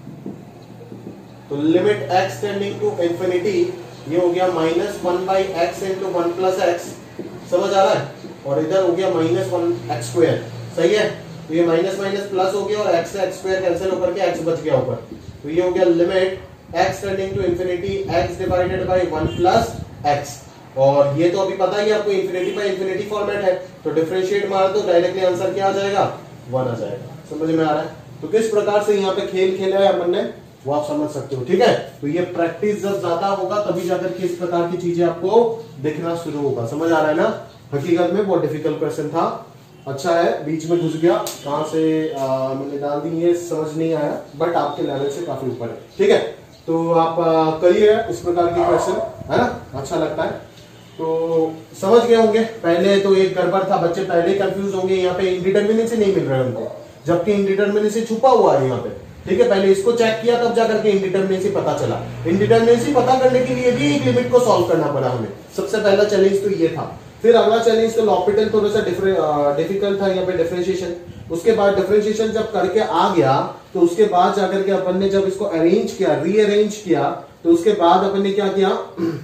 S1: तो limit x tending to infinity ये हो गया -1/x × 1 + x, समझ आ रहा है। और इधर हो गया -1x², सही है। तो ये माइनस माइनस प्लस हो गया और x से x² कैंसिल होकर के x बच गया ऊपर। तो ये हो गया limit x tending to infinity x divided by 1 + x। और ये तो अभी पता ही आपको इंफिनिटी फॉर्मेट है, तो डिफरेंशिएट मार दो डायरेक्टली आंसर क्या आ जाएगा 1 आ जाएगा। समझ में आ रहा है। तो किस प्रकार से यहाँ पे खेल खेला है अपन ने वो आप समझ सकते हो, ठीक है। तो ये प्रैक्टिस जब ज्यादा होगा तभी जाकर के इस प्रकार की चीजें आपको दिखना शुरू होगा। समझ आ रहा है ना। हकीकत में बहुत डिफिकल्ट क्वेश्चन था, अच्छा है बीच में घुस गया, कहां से मैंने डाल दी ये समझ नहीं आया, बट आपके लेवल से काफी ऊपर है, ठीक है। तो आप करिए उस प्रकार के क्वेश्चन, है ना, अच्छा लगता है। तो समझ गए होंगे। पहले तो एक गड़बड़ था, बच्चे पहले कंफ्यूज होंगे, यहाँ पे इंडिटरमिनेसी नहीं मिल रहा है उनको, जबकि इंडिटरमिनेसी छुपा हुआ है यहाँ पे, ठीक है। पहले इसको चेक किया तब जाकर के इंडिटरमिनेसी पता चला। इंडिटरमिनेसी पता करने के लिए भी एक लिमिट को सॉल्व करना पड़ा हमें। सबसे पहला चैलेंज तो ये था। फिर अगला चैलेंज तो लॉपिटल थोड़ा सा डिफिकल्ट था यहाँ पे, डिफरेंशिएशन। उसके बाद डिफरेंशिएशन जब करके आ गया तो उसके बाद जाकर के अपन ने जब इसको अरेंज किया, रीअरेंज किया, तो उसके बाद अपन ने क्या किया,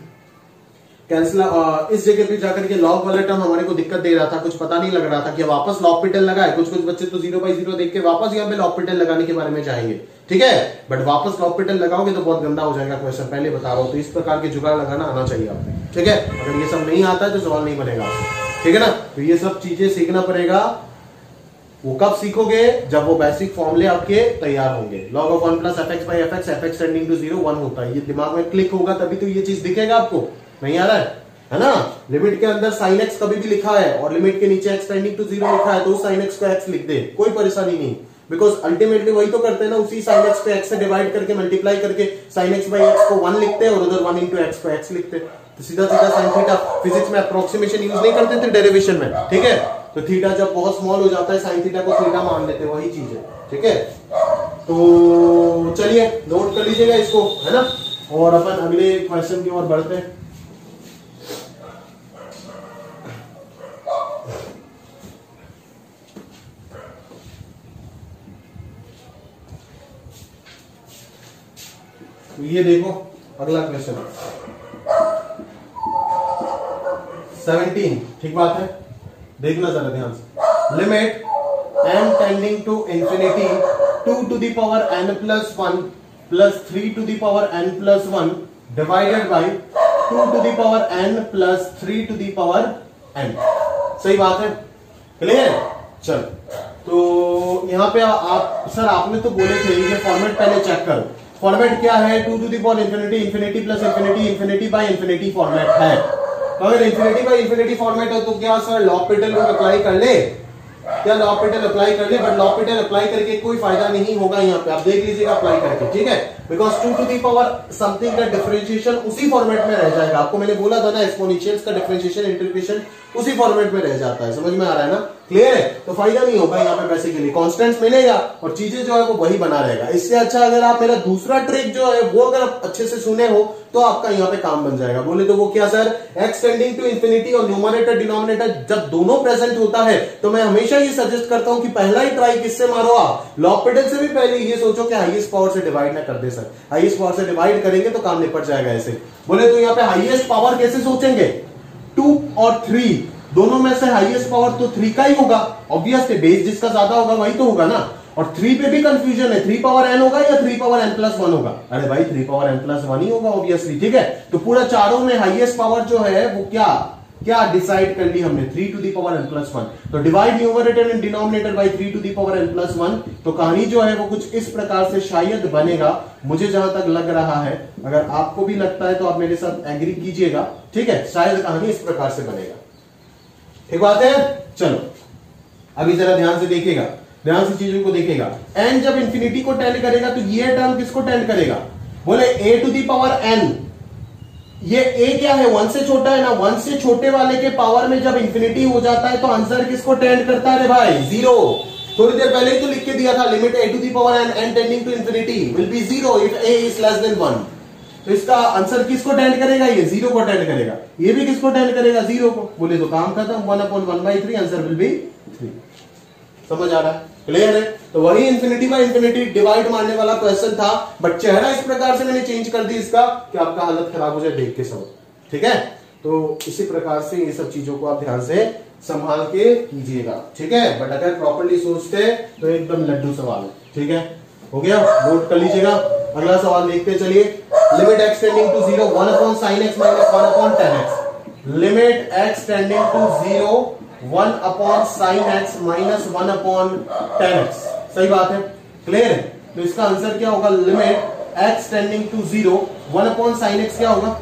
S1: कैंसिल इस जगह पे जाकर के लॉग वाला टर्म हमारे को दिक्कत दे रहा था, कुछ पता नहीं लग रहा था कि वापस लॉपिटल लगाए। कुछ बच्चे तो 0/0 देख के वापस यहाँ पे लॉपिटल लगाने के बारे में चाहेंगे, ठीक है। बट वापस लॉपिटल लगाओगे तो बहुत गंदा हो जाएगा क्वेश्चन, पहले बता रहा हूं। तो इस प्रकार के जुगाड़ लगाना आना चाहिए आपको, ठीक है। अगर ये सब नहीं आता है तो सवाल नहीं बनेगा आपसे, ठीक है ना। तो ये सब चीजें सीखना पड़ेगा। वो कब सीखोगे, जब वो बेसिक फॉर्मूले आपके तैयार होंगे। log of 1 + fx/fx, fx tending to 0 1 होता है, ये दिमाग में क्लिक होगा तभी तो ये चीज दिखेगा आपको। नहीं आ रहा है ना। लिमिट के अंदर sin x कभी भी लिखा है और लिमिट के नीचे x टेंडिंग टू 0 लिखा है, तो उस sin x को x लिख दे, कोई परेशानी नहीं। बिकॉज अल्टीमेटली वही तो करते हैं ना, उसी sin x को x से डिवाइड करके मल्टीप्लाई करके sin x/x को 1 लिखते हैं और उधर 1 × x को x लिखते हैं। तो सीधा सीधा sin थीटा, फिजिक्स में अप्रोक्सीमेशन यूज नहीं करते थे डेरिवेशन में, ठीक है। तो थीटा जब बहुत स्मॉल हो जाता है sin थीटा को थीटा मान लेते हैं, वही चीज है, ठीक है। तो चलिए नोट कर लीजिएगा इसको, है ना। और अपन अगले क्वेश्चन की ओर बढ़ते हैं। तो ये देखो अगला क्वेश्चन 17, ठीक बात है, देखना जरा ध्यान से। Limit m tending to infinity 2 to the power n + 1 + 3 to the power n + 1 divided by 2 to the power n + 3 to the power n। सही बात है, क्लियर। चल तो यहां पे आप सर आपने तो बोले थे ये फॉर्मेट पहले चेक करो। फॉर्मेट क्या है, 2 to the power infinity, infinity plus infinity, infinity by infinity format है। तो अगर इंफिनिटी बाय इंफिनिटी फॉर्मेट हो तो क्या सर लॉपिटल को अप्लाई कर ले, क्या लॉपिटल अप्लाई कर ले। बट लॉपिटल अप्लाई करके कोई फायदा नहीं होगा यहाँ पे, आप देख लीजिएगा अप्लाई करके, ठीक है। Because 2 to the power something का डिफरेंशिएशन उसी फॉर्मेट में रह जाएगा। आपको मैंने बोला था ना, एक्सपोनेंशियल्स का डिफरेंशिएशन इंटीग्रेशन उसी फॉर्मेट में रह जाता है। समझ में आ रहा है ना, क्लियर है। तो फायदा नहीं होगा यहाँ पे बेसिकली, कांस्टेंट्स मिलेगा और चीजें जो है वो वही बना रहेगा। इससे अच्छा अगर आप मेरा दूसरा ट्रिक जो है वो अगर आप अच्छे से सुने हो तो आपका यहाँ पे काम बन जाएगा। बोले तो वो क्या sir, x tending to infinity और न्यूमरेटर डिनोमिनेटर जब दोनों प्रेजेंट होता है तो मैं हमेशा ये सजेस्ट करता हूं कि पहला ही ट्राई किससे मारो आप, लॉपिटल से भी पहले ये सोचो कि हाईएस्ट पावर से डिवाइड ना कर दे सर। हाईएस्ट पावर से डिवाइड करेंगे तो काम निपट जाएगा ऐसे। बोले तो यहाँ पे हाईएस्ट पावर कैसे सोचेंगे, 2 और 3 दोनों में से हाईएस्ट पावर तो 3 का ही होगा, ऑब्वियसली बेस जिसका ज्यादा होगा वही तो होगा ना। और 3 पे भी कंफ्यूजन है, 3 power n होगा या 3 power n + 1 होगा। अरे भाई 3 power n + 1 ही होगा ऑब्वियसली, ठीक है। तो पूरा चारों में हाईएस्ट पावर जो है वो क्या क्या डिसाइड कर ली हमने, 3 to the power n + 1। तो divide numerator and denominator by 3 to the power n + 1। तो कहानी जो है वो कुछ इस प्रकार से शायद बनेगा, मुझे जहां तक लग रहा है। अगर आपको भी लगता है तो आप मेरे साथ एग्री कीजिएगा, ठीक है। शायद कहानी इस प्रकार से बनेगा, ठीक बात है। चलो अभी जरा ध्यान से देखिएगा, ध्यान से चीजों को देखिएगा। n जब इंफिनिटी को टेंड करेगा तो ये टर्म किसको टेंड करेगा, बोले a to the power n, ये a क्या है, 1 से छोटा है ना, 1 से छोटे वाले के पावर में जब इंफिनिटी हो जाता है तो आंसर किसको टेंड करता है रे भाई, 0। थोड़ी देर पहले ही तो लिख के दिया था, limit a to the power n tending to infinity will be 0 if a is less than 1। तो इसका आंसर किसको टेंड करेगा, ये 0 को टेंड करेगा। ये भी किसको टेंड करेगा, 0 को। बोले तो काम खत्म, 1/1/3 आंसर विल बी 3। समझ आ रहा है, क्लियर है। तो वही इंफिनिटी बाय इंफिनिटी डिवाइड मारने वाला क्वेश्चन था, बट चेहरा इस प्रकार से मैंने चेंज कर दी इसका कि आपका हालत खराब हो जाए देख के सब। ठीक है, तो इसी प्रकार से ये सब चीजों को आप ध्यान से संभाल के कीजिएगा। ठीक है, बट अगर प्रॉपर्ली सोचते तो एकदम लड्डू सवाल है। ठीक है, हो गया, नोट कर लीजिएगा। अगला सवाल देखते चलिए। Limit x tending to 0 1/sin x minus 1/tan x। Limit x tending to 0 1/sin x minus 1/tan x। सही बात है, क्लियर है। तो इसका आंसर क्या होगा, limit x tending to 0 1/sin x क्या होगा,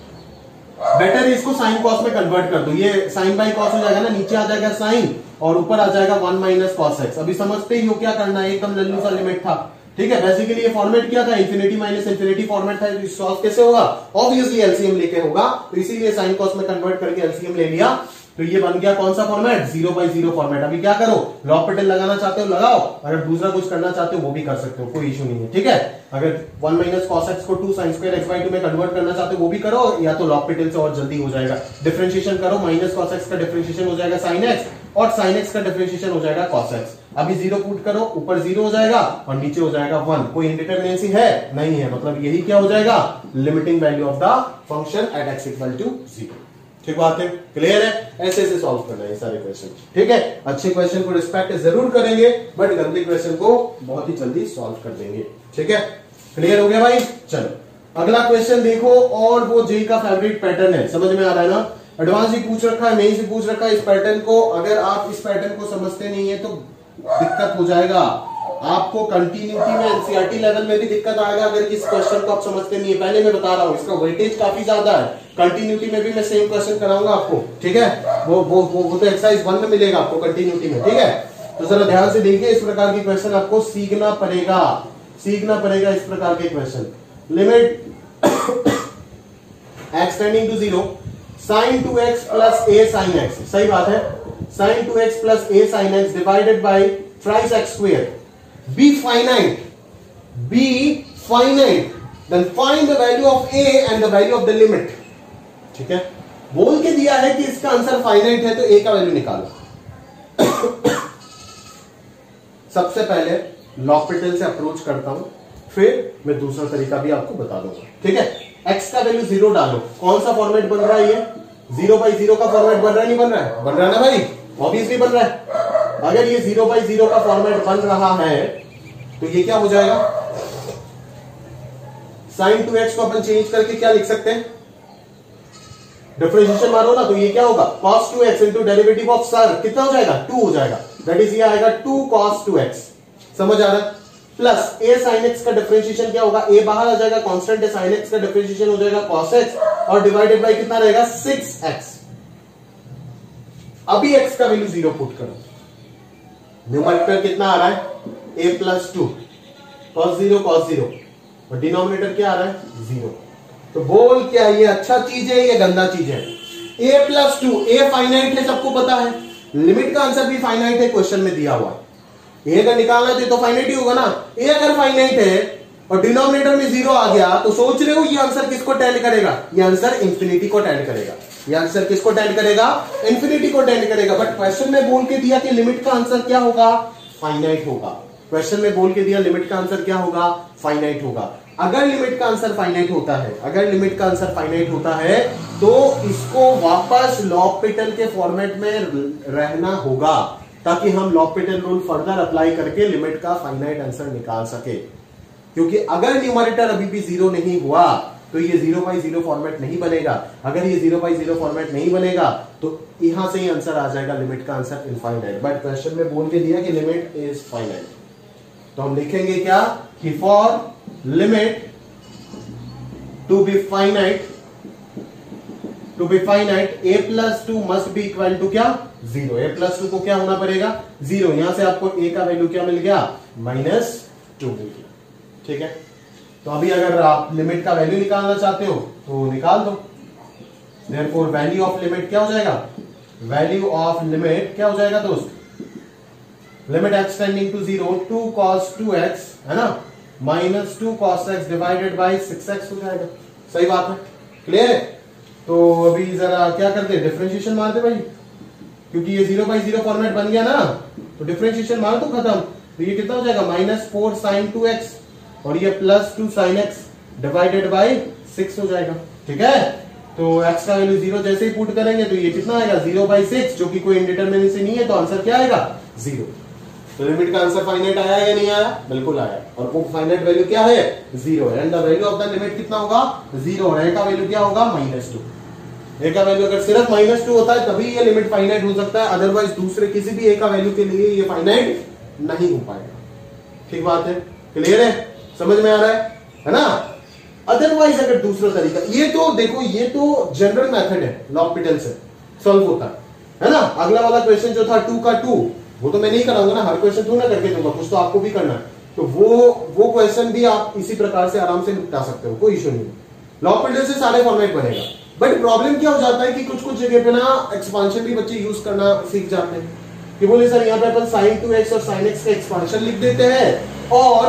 S1: बेटर इसको साइन कॉस में कन्वर्ट कर दो। ये साइन बाई कॉस हो जाएगा ना, नीचे आ जाएगा साइन और ऊपर आ जाएगा 1 माइनस कॉस एक्स। अभी समझते ही हो क्या करना है, एकदम लल्लू सा लिमिट था। ठीक है, बेसिकली ये फॉर्मेट क्या था, इंफिनिटी माइनस इंफिनिटी फॉर्मेट था। तो सॉल्व कैसे होगा, ऑब्वियसली एलसीएम लेके होगा, तो इसीलिए साइन कॉस में कन्वर्ट करके एलसीएम ले लिया। तो ये बन गया कौन सा फॉर्मेट, 0/0 फॉर्मेट। अभी क्या करो, लॉपिटल लगाना चाहते हो लगाओ, अगर दूसरा कुछ करना चाहते हो वो भी कर सकते हो, कोई इशू नहीं है। ठीक है, अगर 1 माइनस कॉस एक्स को 2 साइन स्क्वायर x/2 में कन्वर्ट करना चाहते हो वो भी करो, या तो लॉपिटल से और जल्दी हो जाएगा। डिफरेंशिएशन करो, माइनस कॉस एक्स का डिफरेंशिएशन हो जाएगा साइन एक्स, और साइन एक्स का डिफरेंशिएशन हो जाएगा कॉस एक्स। अभी 0 पुट करो, ऊपर 0 हो जाएगा और नीचे हो जाएगा 1। कोई इंडिटरमिनेंसी है नहीं है, मतलब यही क्या हो जाएगा, limiting value of the function at x equal to 0। ठीक बात है, क्लियर है। ऐसे ऐसे सॉल्व करना है ये सारे क्वेश्चन। ठीक है, अच्छे क्वेश्चन को रिस्पेक्ट जरूर करेंगे, बट गंदे क्वेश्चन को बहुत ही जल्दी सॉल्व कर देंगे। ठीक है, क्लियर हो गया भाई। चलो अगला क्वेश्चन देखो, और वो जेई का फेवरेट पैटर्न है, समझ में आ रहा है ना। एडवांस ही पूछ रखा है, मेन से पूछ रखा है इस पैटर्न को। अगर आप इस पैटर्न को समझते नहीं है तो दिक्कत हो जाएगा आपको। कंटिन्यूटी में एनसीईआरटी लेवल में भी दिक्कत आएगा अगर इस क्वेश्चन को आप समझते नहीं है। पहले मैं बता रहा हूं, इसका वेटेज काफी ज्यादा है। कंटिन्यूटी में भी मैं सेम क्वेश्चन कराऊंगा आपको। ठीक है, वो तो एक्सरसाइज 1 में मिलेगा आपको कंटिन्यूटी में। ठीक है, तो जरा ध्यान से देखिए, इस प्रकार के क्वेश्चन आपको सीखना पड़ेगा इस प्रकार के question. Limit x tending to 0 sin 2x plus a sin x। सही बात है, sin 2x plus a sin x divided by thrice x square. be finite then find the value of a and the value of the limit। ठीक है, बोल के दिया है कि इसका आंसर फाइनाइट है तो a का वैल्यू निकालो। सबसे पहले लॉपिटल से अप्रोच करता हूं, फिर मैं दूसरा तरीका भी आपको बता दूंगा। ठीक है, x का वैल्यू 0 डालो। कौन सा फॉर्मेट बन रहा है, ये 0/0 का फॉर्मेट बन रहा है, नहीं बन रहा है, बन रहा है ना भाई, ऑब्वियसली बन रहा है। अगर ये 0/0 का फॉर्मेट बन रहा है तो ये क्या हो जाएगा, sin 2x को अपन चेंज करके क्या लिख सकते हैं, डिफरेंशिएशन मारो ना, तो ये क्या होगा, cos 2x into derivative of sir कितना हो जाएगा, 2 हो जाएगा। दैट इज ये आएगा 2 cos 2x। समझ आ रहा है। प्लस a sin x का डिफरेंशिएशन क्या होगा, a बाहर आ जाएगा, कांस्टेंट है, sin x का डिफरेंशिएशन हो जाएगा cos x, और डिवाइडेड बाय कितना रहेगा 6x। अभी x का वैल्यू 0 पुट करो, न्यूमरेटर कितना आ रहा है, a प्लस 2 cos 0 और डिनोमिनेटर क्या आ रहा है 0। तो बोल क्या, ये अच्छा चीज है, ये गंदा चीज है। a प्लस 2, a फाइनाइट है, सबको पता है। लिमिट का आंसर भी फाइनाइट है, क्वेश्चन में दिया हुआ है। a अगर निकालना है तो फाइनाइट ही होगा ना। a अगर फाइनाइट है और डिनोमिनेटर में 0 आ गया तो सोच रहे हो ये आंसर किसको टेंड करेगा, ये आंसर इंफिनिटी को टेंड करेगा। ये आंसर किसको टेंड करेगा, इंफिनिटी को टेंड करेगा। बट क्वेश्चन में बोल के दिया कि लिमिट का आंसर क्या होगा, फाइनाइट होगा। क्वेश्चन में बोल के दिया लिमिट का आंसर क्या होगा, फाइनाइट होगा। अगर लिमिट का आंसर फाइनाइट होता है, तो इसको वापस लॉपिटल के फॉर्मेट में रहना होगा, ताकि हम लॉपिटल रूल फर्दर अप्लाई करके लिमिट का फाइनाइट आंसर निकाल सके। क्योंकि अगर न्यूमरेटर अभी भी 0 नहीं हुआ तो ये 0/0 फॉर्मेट नहीं बनेगा। अगर ये 0/0 फॉर्मेट नहीं बनेगा तो यहां से ही आंसर आ जाएगा लिमिट का आंसर इनफाइनाइट। बट क्वेश्चन में बोल के दिया कि लिमिट इज फाइनाइट, तो हम लिखेंगे क्या कि for limit to be finite a plus 2 must be equal to क्या, 0। a प्लस 2 को क्या होना पड़ेगा, 0। यहां से आपको a का वैल्यू क्या मिल गया, -2 मिल गया। ठीक है, तो अभी अगर आप लिमिट का वैल्यू निकालना चाहते हो तो निकाल दो। देयरफॉर वैल्यू ऑफ लिमिट क्या हो जाएगा, वैल्यू ऑफ लिमिट क्या हो जाएगा दोस्त, limit x tending to 0 2 cos 2x है ना minus 2 cos x divided by 6x हो जाएगा। सही बात है, क्लियर है। तो अभी जरा क्या करते हैं, डिफरेंशिएशन मारते भाई, क्योंकि ये 0/0 फॉर्मेट बन गया ना, तो डिफरेंशिएशन मार तो खत्म। तो ये कितना हो जाएगा, -4 sin 2x और ये +2 sin x डिवाइडेड बाई 6 हो जाएगा। ठीक है, तो x का वैल्यू 0 जैसे ही पुट करेंगे तो ये कितना आएगा 0/6, जो कि कोई इंडिटरमिनेसी नहीं है, तो आंसर क्या आएगा 0। तो लिमिट का आंसर फाइनाइट आया या नहीं आया, बिल्कुल आया। और वो फाइनाइट वैल्यू क्या है 0 है, and the value of the limit कितना होगा 0 और a का वैल्यू क्या होगा -2। a का वैल्यू अगर सिर्फ -2 होता है तभी ये लिमिट फाइनाइट हो सकता है, अदरवाइज दूसरे किसी भी a का वैल्यू के लिए ये फाइनाइट नहीं हो पाएगा। ठीक बात है, क्लियर है, समझ में आ रहा है ना। अदरवाइज अगर दूसरा तरीका, ये तो देखो ये तो जनरल मेथड है, लॉपिटल से सॉल्व होता है ना। अगला वाला क्वेश्चन जो था 2 का 2, वो तो मैं नहीं कराऊंगा ना, हर क्वेश्चन थोड़ा करके दूंगा, कुछ तो आपको भी करना है। तो वो क्वेश्चन भी आप इसी प्रकार से आराम से निपटा सकते हो, कोई इशू नहीं। लॉपिटल से सारे फॉर्मेट बनेगा, बट प्रॉब्लम क्या हो जाता है कि कुछ कुछ जगह पे ना एक्सपांशन भी बच्चे यूज करना सीख जाते हैं कि बोले सर यहाँ पे अपन sin 2x और sin x का एक्सपांशन लिख देते हैं और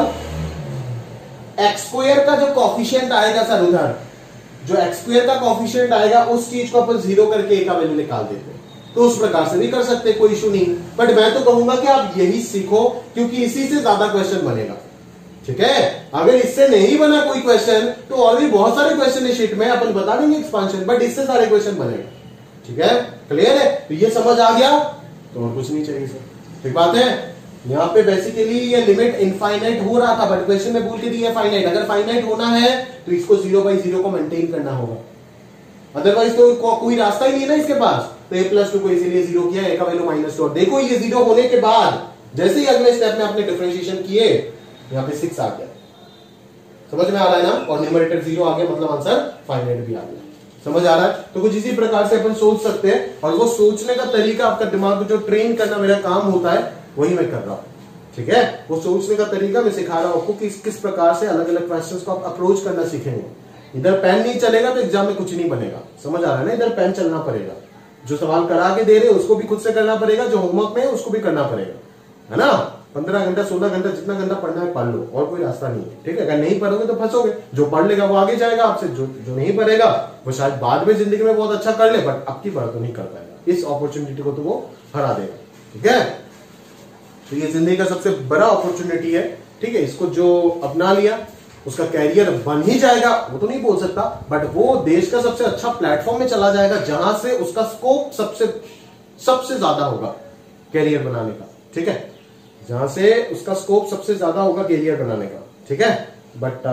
S1: x² का जो कॉफिशिएंट आएगा सर, उधर जो x² का कॉफिशिएंट आएगा उस चीज को अपन 0 करके a का वैल्यू निकाल देते हैं। तो उस प्रकार से भी कर सकते हैं, कोई इशू नहीं। बट मैं तो कहूंगा कि आप यही सीखो, क्योंकि इसी से ज्यादा क्वेश्चन बनेगा। ठीक है, अगर इससे नहीं बना कोई क्वेश्चन तो और भी बहुत सारे क्वेश्चन है शीट में, अपन बता देंगे एक्सपांशन, बट इससे सारे क्वेश्चन बनेगा। ठीक है, क्लियर है, तो ये समझ आ गया तो और कुछ नहीं चाहिए सर। ठीक बात है, यहाँ पे बेसिकली ये लिमिट इनफाइनाइट हो रहा था, बट क्वेश्चन में बोल के दिया फाइनाइट। अगर फाइनाइट होना है तो इसको 0/0 को मेंटेन करना होगा, अदरवाइज तो कोई रास्ता ही नहीं है ना इसके पास। तो a+2 को इसीलिए 0 किया, a का वैल्यू -2। और देखो ये 0 होने के बाद जैसे ही अगले स्टेप में आपने डिफरेंशिएशन किए, यहाँ पे 6 आ गया। समझ में आ रहा है ना, और न्यूमरेटर 0 आ गया, मतलब आंसर फाइनाइट भी आ गया। समझ आ रहा है, तो कुछ इसी प्रकार से अपन सोच सकते हैं। और वो सोचने का तरीका, आपका दिमाग को जो ट्रेन करना मेरा काम होता है, वही मैं कर रहा हूं। ठीक है, वो सोचने का तरीका मैं सिखा रहा हूं आपको, किस प्रकार से अलग अलग क्वेश्चंस को आप अप्रोच करना सीखेंगे। इधर पेन नहीं चलेगा तो एग्जाम में कुछ नहीं बनेगा। समझ आ रहा है ना, इधर पेन चलना पड़ेगा, जो सवाल करा के दे रहे उसको भी खुद से करना पड़ेगा, जो होमवर्क में है उसको भी करना पड़ेगा, है ना। 15 घंटा 16 घंटा जितना घंटा पढ़ना है पढ़ लो, और कोई रास्ता नहीं है। ठीक है, अगर नहीं पढ़ोगे तो फंसोगे। जो पढ़ लेगा वो आगे जाएगा आपसे, जो नहीं पढ़ेगा वो शायद बाद में जिंदगी में बहुत अच्छा कर ले, बट अब की बार तो नहीं कर पाएगा। इस अपॉर्चुनिटी को तो वो हरा देगा। ठीक है, तो ये जिंदगी का सबसे बड़ा अपॉर्चुनिटी है। ठीक है, इसको जो अपना लिया उसका कैरियर बन ही जाएगा, वो तो नहीं बोल सकता, बट वो देश का सबसे अच्छा प्लेटफॉर्म में चला जाएगा, जहां से उसका स्कोप सबसे ज्यादा होगा कैरियर बनाने का। ठीक है, जहां से उसका स्कोप सबसे ज्यादा होगा कैरियर बनाने का। ठीक है, बट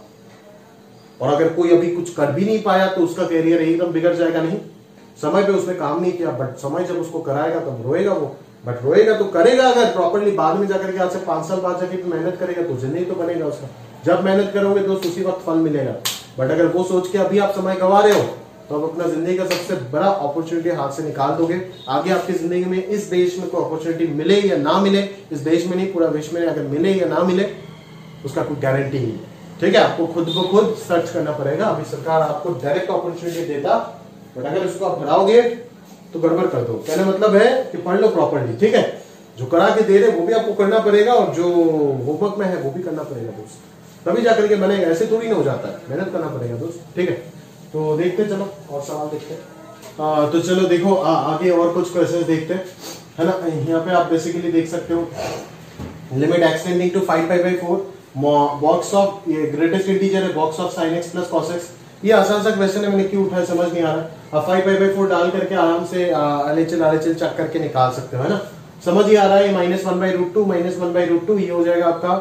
S1: और अगर कोई अभी कुछ कर भी नहीं पाया तो उसका कैरियर एकदम बिगड़ जाएगा। नहीं, समय पे उसने काम नहीं किया, बट समय जब उसको कराएगा तब रोएगा वो, बट रोएगा तो करेगा अगर प्रॉपरली। बाद में जाकर के आज से 5 साल बाद जाकर मेहनत करेगा तो जिंदगी तो बनेगा उसका। जब मेहनत करोगे तो उसी वक्त फल मिलेगा। बट अगर वो सोच के अभी आप समय गंवा रहे हो तो आप अपना जिंदगी का सबसे बड़ा अपॉर्चुनिटी हाथ से निकाल दोगे। आगे आपकी जिंदगी में इस देश में कोई अपॉर्चुनिटी मिले या ना मिले, इस देश में नहीं पूरा विश्व में अगर मिले या ना मिले, उसका कोई गारंटी नहीं है। ठीक है, आपको खुद को खुद सर्च करना पड़ेगा। अभी सरकार आपको डायरेक्ट अपॉर्चुनिटी देता, बट अगर उसको आप हराओगे तो गड़बड़ कर दो। कहने मतलब है कि पढ़ लो प्रॉपर्ली। ठीक है, जो करा के दे रहे वो भी आपको करना पड़ेगा, और जो होमवर्क में है वो भी करना पड़ेगा दोस्त, तभी जाकर के बनेगा। ऐसे थोड़ी ना हो जाता है, मेहनत करना पड़ेगा दोस्त। ठीक है, तो देखते चलो और सवाल देखते हैं। तो चलो देखो आगे और कुछ क्वेश्चन देखते हैं, है ना। यहाँ पे आप बेसिकली देख सकते हो limit x tending to 5π/4 box of, ये ग्रेटेस्ट इंटीजर है, box of sin x plus cos x। ये आसान सा क्वेश्चन है, मैंने क्यों उठाया समझ नहीं आ रहा। आप 5π/4 डाल करके आराम से LHL चेक करके निकाल सकते हो, है ना। समझ ही आ रहा है। -1/√2 -1/√2 ये हो जाएगा आपका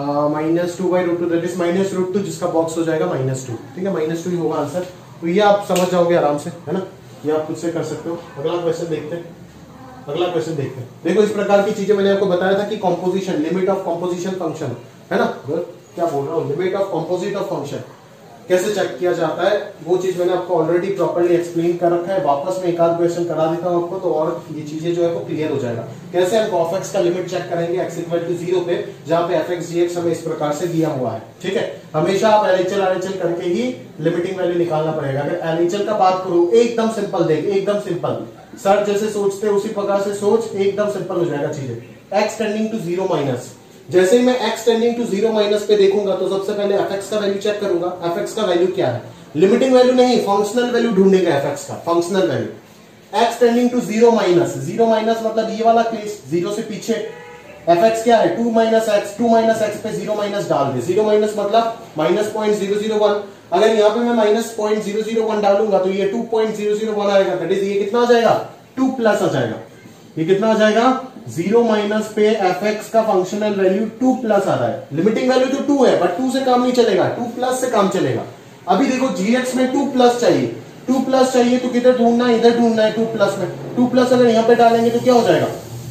S1: -2/√2, दैट इज -√2, जिसका बॉक्स हो जाएगा -2। ठीक है, -2 ही होगा आंसर। तो ये आप समझ जाओगे आराम से, है ना। ये आप खुद से कर सकते हो। अगला क्वेश्चन देखते हैं। देखो इस प्रकार की चीजें मैंने आपको बताया था कि composition, limit of composition function, है ना। क्या बोल रहा हूँ, limit of composite of function. कैसे चेक किया जाता है वो चीज मैंने आपको ऑलरेडी प्रॉपर्ली एक्सप्लेन कर रखा है। वापस में एक आध क्वेश्चन करा देता हूं आपको, तो और ये चीजें जो है वो क्लियर हो जाएगा। कैसे हम cos x का लिमिट चेक करेंगे x इक्वल टू 0 पे, जहां पे fx gx हमें इस प्रकार से दिया हुआ है। ठीक है, हमेशा आप LHL RHL करके ही लिमिटिंग वैल्यू निकालना पड़ेगा। अगर LHL का बात करूं, एकदम सिंपल देख, एकदम सिंपल, सर जैसे सोचते हैं उसी प्रकार से सोच, एकदम सिंपल हो जाएगा चीजें। x टेंडिंग टू 0 माइनस, जैसे ही मैं x टेंडिंग टू 0 माइनस पे देखूंगा तो सबसे पहले fx का वैल्यू चेक करूंगा। fx का वैल्यू क्या है, लिमिटिंग वैल्यू नहीं, फंक्शनल वैल्यू ढूंढेगा fx का, functional value. x tending to 0 minus, 0 minus मतलब ये वाला केस, 0 से पीछे। fx क्या है, 2 माइनस x, 2 माइनस x पे 0 माइनस डाल दे, 0 माइनस मतलब माइनस 0.001। अगर यहाँ पे मैं माइनस 0.001 डालूंगा तो ये 2.001 आएगा, दैट इज ये कितना आ जाएगा, 2 प्लस आ जाएगा। ये कितना आ जाएगा, 0 माइनस पे fx का फंक्शनल वैल्यू 2 प्लस आ रहा है। लिमिटिंग वैल्यू तो 2 है, बट 2 से काम नहीं चलेगा, 2 प्लस से काम चलेगा। अभी देखो gx में 2 प्लस चाहिए, 2 प्लस चाहिए तो किधर ढूंढना है, इधर ढूंढना है 2 प्लस में। 2 प्लस अगर यहां पे डालेंगे तो क्या हो जाएगा,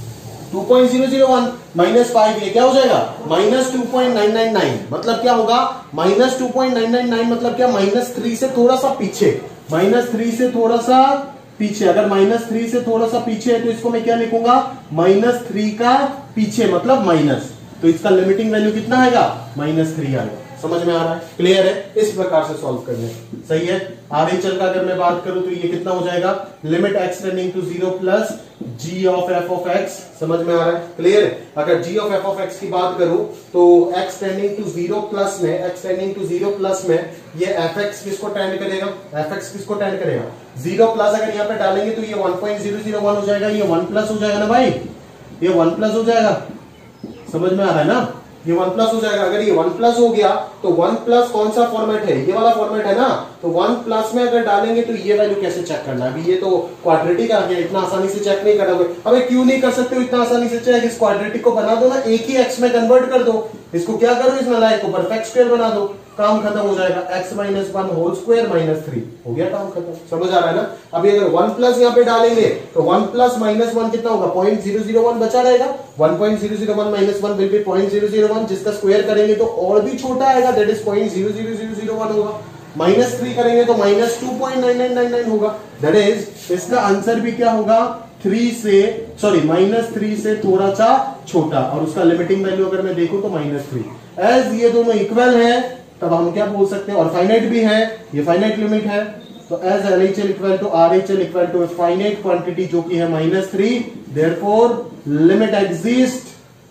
S1: 2.001 माइनस 5, ये क्या हो जाएगा, माइनस 2.999। मतलब क्या होगा, माइनस 2.999 मतलब क्या, माइनस 3 से थोड़ा सा पीछे, माइनस 3 से थोड़ा सा पीछे। अगर माइनस 3 से थोड़ा सा पीछे है तो इसको मैं क्या लिखूंगा, माइनस 3 का पीछे मतलब माइनस, तो इसका लिमिटिंग वैल्यू कितना आएगा, माइनस 3 आएगा। समझ में आ रहा है, क्लियर है, इस प्रकार से सॉल्व करने, सही है। RHL का अगर मैं बात करूं तो ये कितना हो जाएगा, limit x tending to 0 plus g of f of x, समझ में आ रहा है, क्लियर है। अगर g of f of x की बात करूं तो x टेंडिंग टू 0 प्लस में, x टेंडिंग टू 0 प्लस में ये fx किसको टेंड करेगा, fx किसको टेंड करेगा, 0 प्लस अगर यहाँ पे डालेंगे तो ये 1.001 हो जाएगा, ये 1 प्लस हो जाएगा ना भाई, ये 1 प्लस हो जाएगा, समझ में आ रहा है ना, ये 1 प्लस हो जाएगा। अगर ये 1 प्लस हो गया तो 1 प्लस कौन सा फॉर्मेट है, ये वाला फॉर्मेट है ना, तो 1 प्लस में अगर डालेंगे तो ये वैल्यू कैसे चेक करना है, अभी ये तो क्वाड्रेटिक आ गया, इतना आसानी से चेक नहीं करोगे। अबे क्यों नहीं कर सकते हो इतना आसानी से चेक, इस क्वाड्रेटिक को बना दो ना, एक ही x में कन्वर्ट कर दो, इसको क्या करो, इस नालायक को परफेक्ट स्क्वायर बना दो, काम खत्म हो जाएगा, x minus 1 whole square minus 3 हो गया, काम खत्म। समझ आ रहा है ना। अभी अगर 1 प्लस यहाँ पे डालेंगे तो 1 प्लस माइनस 1 कितना होगा, 0.001 बचा रहेगा, 1.001 माइनस 1 विल बी 0.001, जिसका स्क्वायर करेंगे तो और भी छोटा आएगा, दैट इज 0.00001 होगा। माइनस 3 करेंगे तो माइनस 2.9999 होगा, दैट इज इसका आंसर भी क्या होगा, 3 से सॉरी माइनस 3 से थोड़ा सा छोटा, और उसका लिमिटिंग वैल्यू अगर मैं देखूं तो माइनस 3। एज ये दोनों इक्वल है तब हम क्या बोल सकते हैं, और फाइनाइट भी है, ये फाइनाइट लिमिट है, तो as LHL equal to RHL equal to finite quantity जो कि है minus 3, therefore limit exist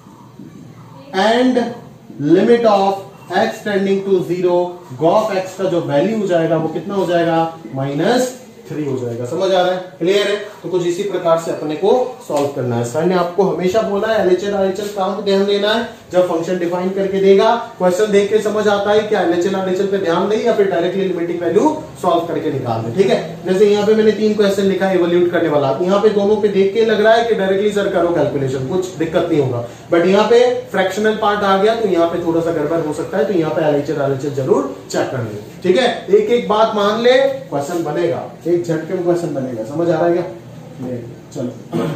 S1: and limit of x tending to 0 g of x का जो वैल्यू हो जाएगा वो कितना हो जाएगा, माइनस 3 हो जाएगा। समझ आ रहा है, क्लियर है। तो कुछ इसी प्रकार से अपने को सॉल्व करना है। सर ने आपको हमेशा बोला है LHL RHL काम पे ध्यान देना है, जब फंक्शन डिफाइन करके देगा, क्वेश्चन देख के समझ आता है क्या LHL RHL पे ध्यान दे या फिर डायरेक्टली लिमिटिंग वैल्यू सॉल्व करके निकाल दे। ठीक है, जैसे यहाँ पे मैंने 3 क्वेश्चन लिखा है इवोल्यूट करने वाला, यहाँ पे दोनों पे देख के लग रहा है कि डायरेक्टली सर करो कैलकुलेशन, कुछ दिक्कत नहीं होगा, बट यहाँ पे फ्रैक्शनल पार्ट आ गया तो यहाँ पे थोड़ा सा गड़बड़ हो सकता है, तो यहाँ पे LHL RHL जरूर चेक कर ले। ठीक है, एक एक बात मान ले, क्वेश्चन बनेगा, एक झटके में क्वेश्चन बनेगा। समझ आ रहा है क्या, चलो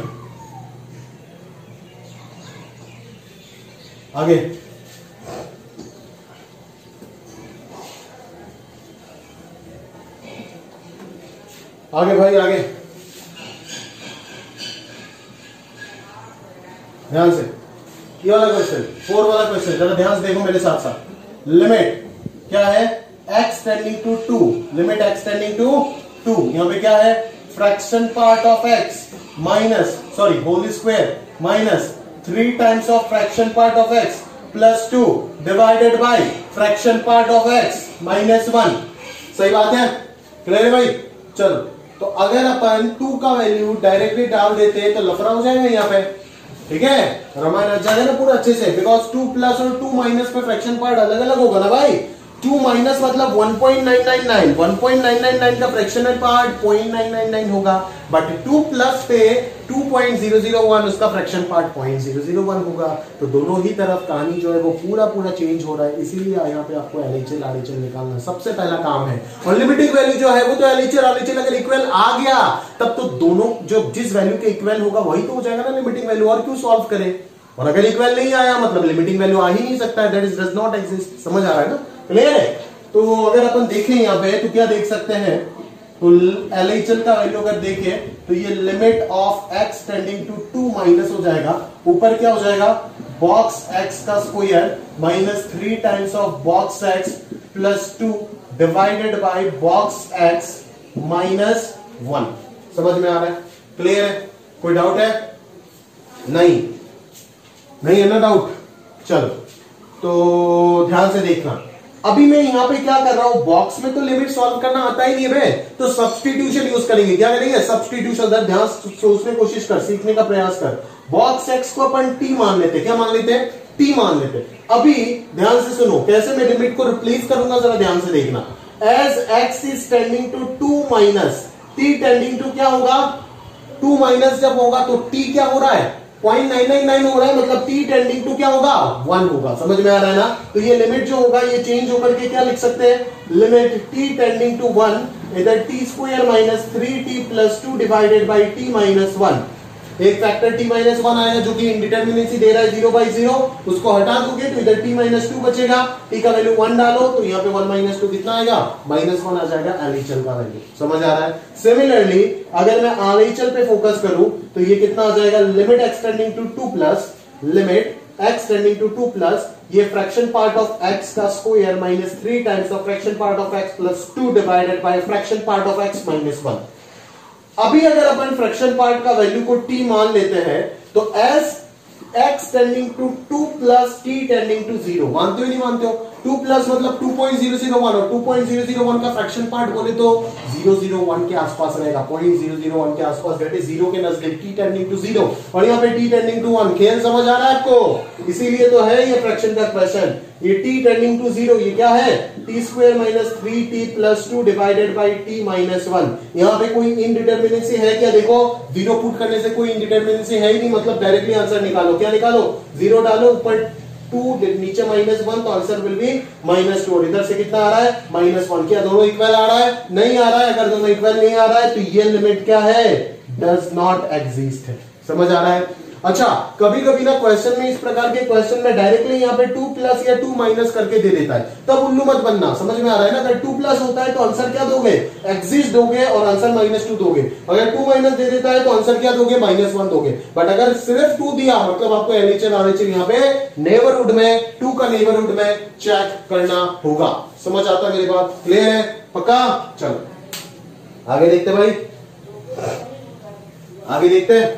S1: आगे। आगे भाई आगे, ध्यान से, ये वाला क्वेश्चन 4 वाला क्वेश्चन जरा ध्यान से देखो मेरे साथ साथ। लिमिट क्या है, x tending to 2, limit x tending to 2, यहां पे क्या है, fraction part of x minus sorry whole square minus 3 times of fraction part of x plus 2 divided by fraction part of x minus 1। सही बात है, clear है भाई। चलो, तो अगर अपन 2 का वैल्यू डायरेक्टली डाल देते तो लफड़ा हो जाएगा यहाँ पे। ठीक है, रामायण आ जाएगा ना पूरा अच्छे से, बिकॉज 2 प्लस और 2 माइनस पे फ्रैक्शन पार्ट अलग अलग होगा ना भाई। 2 माइनस मतलब 1.999, 1.999 का फ्रैक्शनल पार्ट 0.999 होगा, बट 2 प्लस पे 2.001 उसका फ्रैक्शन पार्ट 0.001 होगा। तो दोनों ही तरफ कहानी जो है वो पूरा पूरा चेंज हो रहा है, इसीलिए यहाँ पे आपको LHL RHL निकालना सबसे पहला काम है। और लिमिटिंग वैल्यू जो है वो तो LHL RHL अगर इक्वल आ गया तब तो दोनों जो जिस वैल्यू के इक्वल होगा वही तो हो जाएगा ना लिमिटिंग वैल्यू, और क्यों सॉल्व करें। और अगर इक्वल नहीं आया मतलब लिमिटिंग वैल्यू आ ही नहीं सकता है, that is does not exist. समझ आ रहा है ना, क्लियर है। तो अगर अपन देखें यहाँ पे तो क्या देख सकते हैं, तो LHL का वैल्यू अगर देखें तो ये limit of x tending to 2 minus हो जाएगा, ऊपर क्या हो जाएगा बॉक्स x का square minus 3 times of box x plus 2 divided by box x minus 1। समझ में आ रहा है, क्लियर है, कोई डाउट है? नहीं है ना डाउट? चलो तो ध्यान से देखना। अभी मैं यहां पे क्या कर रहा हूं, बॉक्स में तो लिमिट सॉल्व करना आता ही नहीं है, तो सब्स्टिट्यूशन यूज करेंगे। क्या करेंगे? सब्स्टिट्यूशन। ध्यान सोचने की कोशिश कर, सीखने का प्रयास कर। बॉक्स एक्स को अपन टी मान लेते, क्या मान लेते हैं? टी मान लेते। अभी ध्यान से सुनो, कैसे मैं लिमिट को रिप्लेस करूंगा, जरा ध्यान से देखना। As x is tending to 2 minus, t tending to क्या होगा 2 माइनस जब होगा तो टी क्या हो रहा है 0.999 हो रहा है, मतलब t टेंडिंग टू क्या होगा 1 होगा। समझ में आ रहा है ना? तो ये लिमिट जो होगा ये चेंज होकर के क्या लिख सकते हैं, लिमिट t टेंडिंग टू 1 इधर t square minus 3t plus 2 divided by t minus 1। एक फैक्टर t माइनस 1 आएगा जो कि इंडिटरमिनेसी दे रहा है 0/0, उसको हटा दोगे तो इधर t माइनस 2 बचेगा, t का वैल्यू 1 डालो तो यहाँ पे 1 माइनस 2 कितना आएगा -1 आ जाएगा LHL का वैल्यू। समझ आ रहा है? सिमिलरली अगर मैं RHL पे फोकस करूं तो ये कितना आ जाएगा, limit x tending to 2 plus limit x tending to 2 plus ये फ्रैक्शन पार्ट ऑफ x का square minus 3 times of fraction part of x plus 2 divided by fraction part of x minus 1। अभी अगर अपन फ्रैक्शन पार्ट का value को t मान लेते हैं तो as x tending to 2 plus t tending to 0, मानते हो नहीं मानते हो? 2 प्लस मतलब 2.001 और 2.001 का फ्रैक्शन पार्ट बोले तो 001 के आसपास रहेगा, 0.001 के आसपास, दैट इज 0 के नजदीक, t टेंडिंग टू 0 और यहाँ पे t टेंडिंग टू 1। खेल समझ आ रहा है आपको? इसीलिए तो है ये फ्रैक्शन का क्वेश्चन। ये t टेंडिंग टू 0 ये क्या है, t square minus 3t plus 2 divided by t minus 1। यहाँ पे कोई इनडिटरमिनेसी है क्या? देखो 0 पुट करने से कोई इनडिटरमिनेसी है ही नहीं, मतलब डायरेक्टली आंसर निकालो। क्या निकालो? 0 डालो, ऊपर 2 नीचे -1 तो आंसर विल बी -2 और इधर से कितना आ रहा है -1। क्या दोनों इक्वल आ रहा है? नहीं आ रहा है। अगर दोनों इक्वल नहीं आ रहा है तो ये लिमिट क्या है, डज नॉट एग्जिस्ट है। समझ आ रहा है? अच्छा, कभी कभी ना क्वेश्चन में, इस प्रकार के क्वेश्चन में डायरेक्टली यहाँ पे 2 प्लस या 2 माइनस करके दे देता है, तब उल्लू मत बनना। समझ में आ रहा है ना? अगर 2 प्लस होता है तो आंसर क्या दोगे, एग्जिस्ट दोगे और आंसर -2 दोगे। अगर 2 माइनस दे देता है तो आंसर क्या दोगे, -1 दोगे। बट अगर सिर्फ 2 दिया मतलब आपको LHL RHL यहाँ पे नेबरहुड में 2 का नेबरहुड में चेक करना होगा। समझ आता है मेरी बात? क्लियर है? पक्का? चलो आगे देखते भाई, आगे देखते हैं।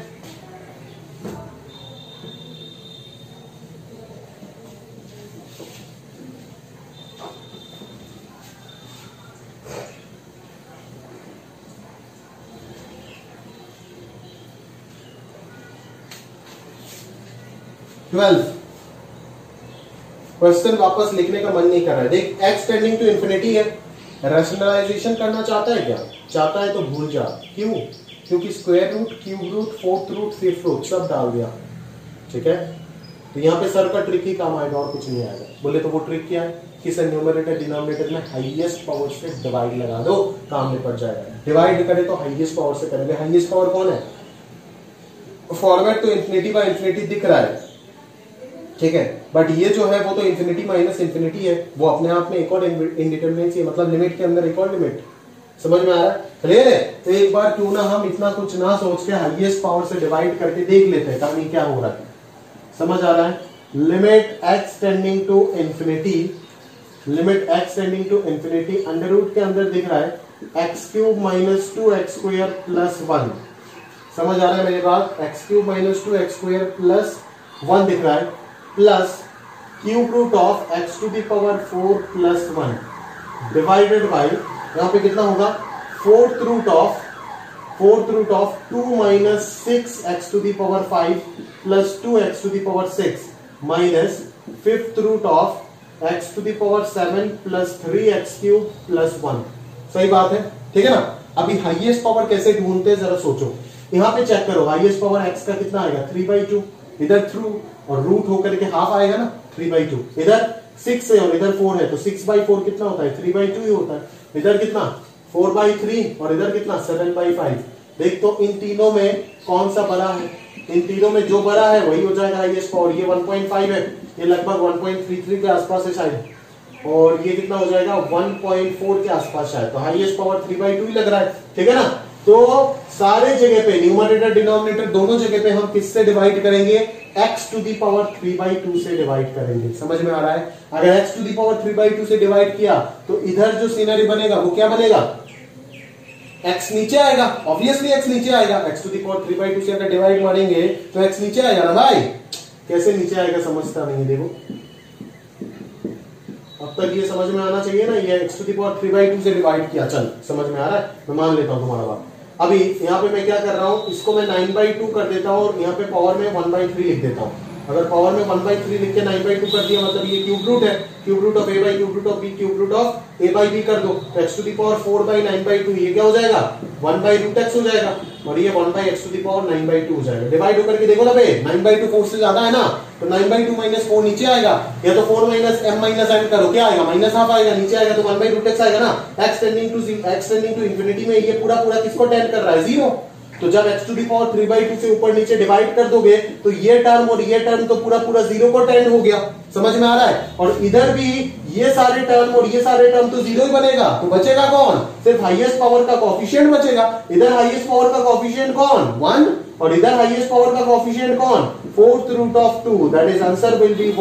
S1: क्वेश्चन वापस लिखने का मन नहीं कर रहा है। देख x टेंडिंग टू इंफिनिटी है, रैशनलाइजेशन करना चाहता है क्या? चाहता है तो भूल जा। क्यों? क्योंकि square root, cube root, fourth root, fifth root सब डाल दिया। ठीक है, तो यहाँ पे सर का ट्रिक ही काम आएगा और कुछ नहीं आएगा। बोले तो वो ट्रिक क्या है कि सर न्यूमरेटर डिनोमिनेटर में हाईएस्ट पावर से डिवाइड लगा दो, काम निपट जाएगा। डिवाइड करे तो हाईएस्ट पावर से करेंगे। हाईएस्ट पावर कौन है? फॉरवर्ड तो इंफिनिटी बाय इंफिनिटी दिख रहा है, ठीक है, बट ये जो है वो तो इंफिनिटी माइनस इंफिनिटी है, वो अपने आप में एक और इंडिटरमिनेसी है, मतलब लिमिट के अंदर एक और लिमिट। समझ में आ रहा है? क्लियर है? तो एक बार क्यों ना हम इतना कुछ ना सोच के हाईएस्ट पावर से डिवाइड करके देख लेते हैं कहानी क्या हो रहा है। समझ आ रहा है? Limit x tending to infinity, limit x tending to infinity under root के अंदर दिख रहा है x³ minus 2x square plus 1। समझ आ रहा है मेरी बात? x³ minus 2x square plus 1 दिख रहा है, plus cube root of x to the power 4 plus 1 divided by, यहाँ पे कितना होगा, fourth root of 2 minus 6x to the power 5 plus 2x to the power 6 minus fifth root of x to the power 7 plus 3x³ plus 1। सही बात है? ठीक है ना? अभी हाईएस्ट पावर कैसे ढूंढते हैं जरा सोचो। यहाँ पे चेक करो, हाईएस्ट पावर x का कितना आएगा 3/2, इधर थ्रू और रूट होकर के हाफ आएगा ना 3/2, इधर 6 है और इधर 4 है तो 6/4 कितना होता है 3/2 ही होता है। इधर कितना 4/3 और इधर कितना 7/5। देख तो इन तीनों में कौन सा बड़ा है? इन तीनों में जो बड़ा है वही हो जाएगा हाईएस्ट पावर। ये 1.5 है, ये लगभग 1.33 के आसपास है शायद। और ये कितना हो जाएगा 1.4 के आसपास शायद, तो हाईएस्ट पावर 3/2 ही लग रहा है, ठीक है ना। तो सारे जगह पे न्यूमरेटर डिनोमिनेटर दोनों जगह पे हम किससे डिवाइड करेंगे, x टू दी पावर 3/2 से डिवाइड करेंगे। समझ में आ रहा है, अगर x टू दी पावर 3/2 से डिवाइड किया तो इधर जो सीनरी बनेगा वो क्या बनेगा, x नीचे आएगा, ऑब्वियसली x नीचे आएगा। x टू दी पावर 3/2 से अगर डिवाइड मारेंगे तो x नीचे आएगा ना भाई, कैसे नीचे आएगा समझता नहीं है, देखो अब तक ये समझ में आना चाहिए ना, ये x टू दी पावर 3/2 से डिवाइड किया, चल समझ में आ रहा है, मैं मान लेता हूं तुम्हारा बात। अभी यहाँ पे मैं क्या कर रहा हूं, इसको मैं 9/2 कर देता हूं और यहाँ पे पावर में 1/3 लिख देता हूं। अगर पावर में 1/3 लिख के 9/2 कर दिया मतलब ये क्यूब रूट है, cube root of a by cube root of b, cube root of a by b कर दो, तो x टू दी पावर 4/9/2 ये क्या हो जाएगा 1/√x हो जाएगा, और ये 1/x टू दी पावर 9/2 हो जाएगा। डिवाइड होकर के देखो ना भाई, 9/2 4 से ज्यादा है ना, तो 9/2 माइनस 4 नीचे आएगा, या तो 4 माइनस m माइनस n करो, क्या आएगा माइनस हाफ आएगा, नीचे आएगा तो 1/√x आएगा ना। x टेंडिंग टू इंफिनिटी में ये पूरा पूरा किसको टेंड कर रहा है, 0। तो जब x टू दी पावर 3/2 से ऊपर नीचे डिवाइड कर दोगे तो ये टर्म और ये टर्म तो पूरा पूरा 0 को टेंड हो गया, समझ में आ रहा है। और इधर भी ये सारे टर्म और ये सारे टर्म तो 0 ही बनेगा, तो बचेगा कौन, सिर्फ हाईएस्ट पावर का कोएफिशिएंट बचेगा। इधर हाईएस्ट पावर का कोएफिशिएंट कौन 1 और इधर हाईएस्ट पावर का कोएफिशिएंट कौन 4/√2, that is answer will be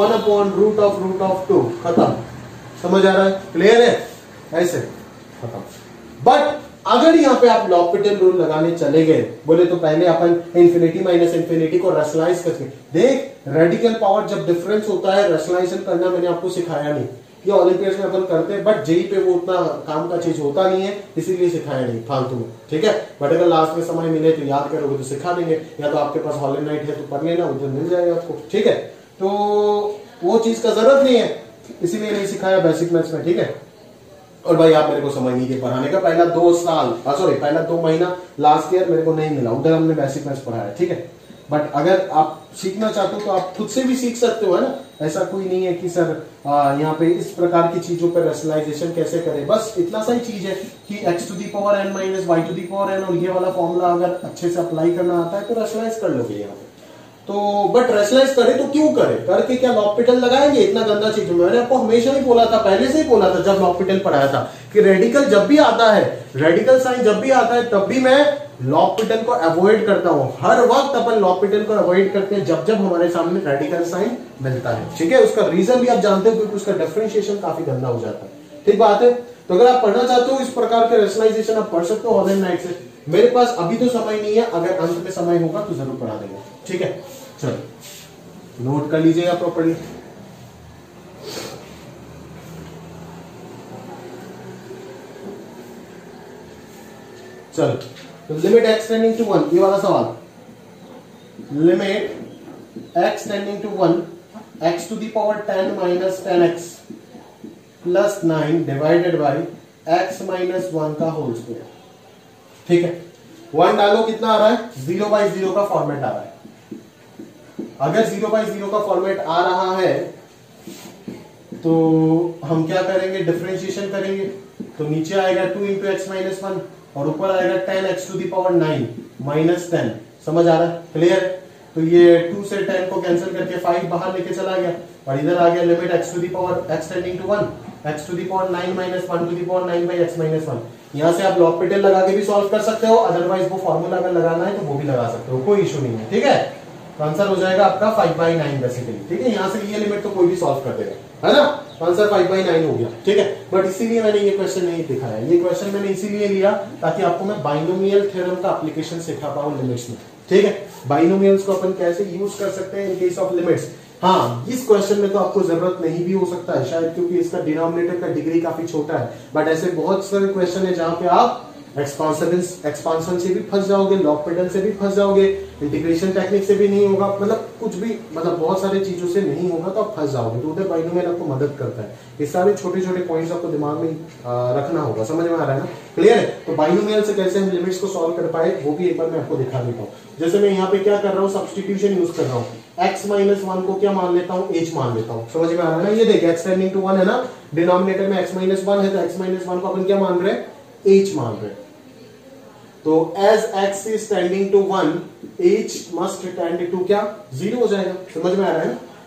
S1: 1/√2। खत्म, समझ आ रहा है, क्लियर है, ऐसे खत्म। बट अगर यहाँ पे आप लॉपिटल रूल लगाने चले गए, बोले तो पहले अपन इंफिनिटी माइनस इंफिनिटी को रैशनलाइज करके देख, रेडिकल पावर जब डिफरेंस होता है रैशनलाइजेशन करना मैंने आपको सिखाया नहीं, ये ओलंपियाड्स में अपन करते हैं बट जेई पे वो उतना काम का चीज होता नहीं है, इसीलिए सिखाया नहीं फालतू में, ठीक है। बट अगर लास्ट में समय मिले तो याद करोगे तो सिखा देंगे, या तो आपके पास हॉल नाइट है तो पढ़ लेना, उधर मिल जाएगा आपको, ठीक है। तो वो चीज का जरूरत नहीं है, इसीलिए नहीं सिखाया बेसिक मैथ्स में, ठीक है। और भाई आप मेरे को समय नहीं दे पढ़ाने का, पहला 2 साल सॉरी पहला 2 महीना लास्ट ईयर मेरे को नहीं मिला, उधर हमने बेसिक मैथ्स पढ़ाया, ठीक है। बट अगर आप सीखना चाहते हो तो आप खुद से भी सीख सकते हो, है ना, ऐसा कोई नहीं है कि सर यहाँ पे इस प्रकार की चीजों पर रैशनलाइजेशन कैसे करें, बस इतना सा ही चीज है कि x to the power n minus y to the power n और ये वाला फॉर्मूला अगर अच्छे से अप्लाई करना आता है तो रैशनलाइज कर लोगे यहाँ पे। तो बट रैशनलाइज करे तो क्यों करे, करके क्या लॉपिटल लगाएंगे, इतना गंदा चीज। मैंने आपको हमेशा ही बोला था, पहले से ही बोला था जब लॉपिटल पढ़ाया था कि रेडिकल जब भी आता है, रेडिकल साइन जब भी आता है तब भी मैं लॉपिटल को अवॉइड करता हूं। हर वक्त अपन लॉपिटल को अवॉइड करते हैं जब जब हमारे सामने रेडिकल साइन मिलता है, ठीक है। उसका रीजन भी आप जानते हो क्योंकि उसका डिफरेंशिएशन काफी गंदा हो जाता है, ठीक बात है। तो अगर आप पढ़ना चाहते हो इस प्रकार के रैशनलाइजेशन आप पढ़ सकते हो हॉल नाइट से। मेरे पास अभी तो समय नहीं है, अगर अंत में समय होगा तो जरूर पढ़ा देंगे, ठीक है। चलो नोट कर लीजिएगा प्रॉपर्ली। चलो तो लिमिट x टेंडिंग टू 1, ये वाला सवाल, limit x tending to 1 x to the power 10 minus 10x plus 9 divided by x minus 1 का होल स्क्वायर, ठीक है। 1 डालो कितना आ रहा है, 0/0 का फॉर्मेट आ रहा है। अगर 0/0 का फॉर्मेट आ रहा है तो हम क्या करेंगे, डिफरेंशिएशन करेंगे, तो नीचे आएगा 2 इंटू एक्स माइनस 1 और ऊपर आएगा 10x to the power 9 minus 10, समझ आ रहा है, क्लियर। तो ये 2 से 10 को कैंसिल करके 5 बाहर लेके चला गया और इधर आ गया limit x to the power x tending to 1 x to the power 9 minus 1 to the power 9 by x minus 1। यहाँ से आप लॉपिटल लगा के भी सॉल्व कर सकते हो, अदरवाइज वो फॉर्मूला अगर लगाना है तो वो भी लगा सकते हो, कोई इशू नहीं है, ठीक है। तो आंसर हो जाएगा आपका 5/9 बेसिकली, ठीक है। यहाँ से ये लिमिट तो कोई भी सॉल्व कर देगा, है ना, तो आंसर 5/9 हो गया, ठीक है। बट इसीलिए मैंने ये क्वेश्चन नहीं दिखाया, ये क्वेश्चन मैंने इसीलिए लिया ताकि आपको मैं बाइनोमियल थ्योरम का एप्लीकेशन सिखा पाऊं लिमिट्स में, ठीक है। बाइनोमियल्स को अपन कैसे यूज कर सकते हैं इन केस ऑफ लिमिट्स। हाँ, इस क्वेश्चन में तो आपको जरूरत नहीं भी हो सकता है शायद, क्योंकि इसका डिनोमिनेटर का डिग्री काफी छोटा है, बट ऐसे बहुत सारे क्वेश्चन है जहां पे आप एक्सपांशन से भी फंस जाओगे, लॉपिटल से भी फंस जाओगे, इंटीग्रेशन टेक्निक से भी नहीं होगा, मतलब कुछ भी, मतलब बहुत सारी चीजों से नहीं होगा तो आप फंस जाओगे। तो उधर बाइनोमियल आपको मदद करता है, ये सारे छोटे छोटे पॉइंट्स आपको दिमाग में रखना होगा, समझ में आ रहा है ना, क्लियर है। तो बाइनोमियल से कैसे हम लिमिट्स को सॉल्व कर पाए वो भी एक बार मैं आपको दिखा देता हूँ। जैसे मैं यहाँ पे क्या कर रहा हूँ, सब्स्टिट्यूशन यूज कर रहा हूँ, x माइनस 1 को क्या मान लेता हूँ, h मान लेता हूँ, समझ में आ रहा है ना। ये देखिए x टेंडिंग टू 1 है ना, डिनोमिनेटर में x माइनस 1 है तो x माइनस 1 को अपन क्या मान रहे हैं, h मान रहे हैं। तो as x is tending to 1 h must tend to क्या 0 हो जाएगा, समझ में आ रहा है ना।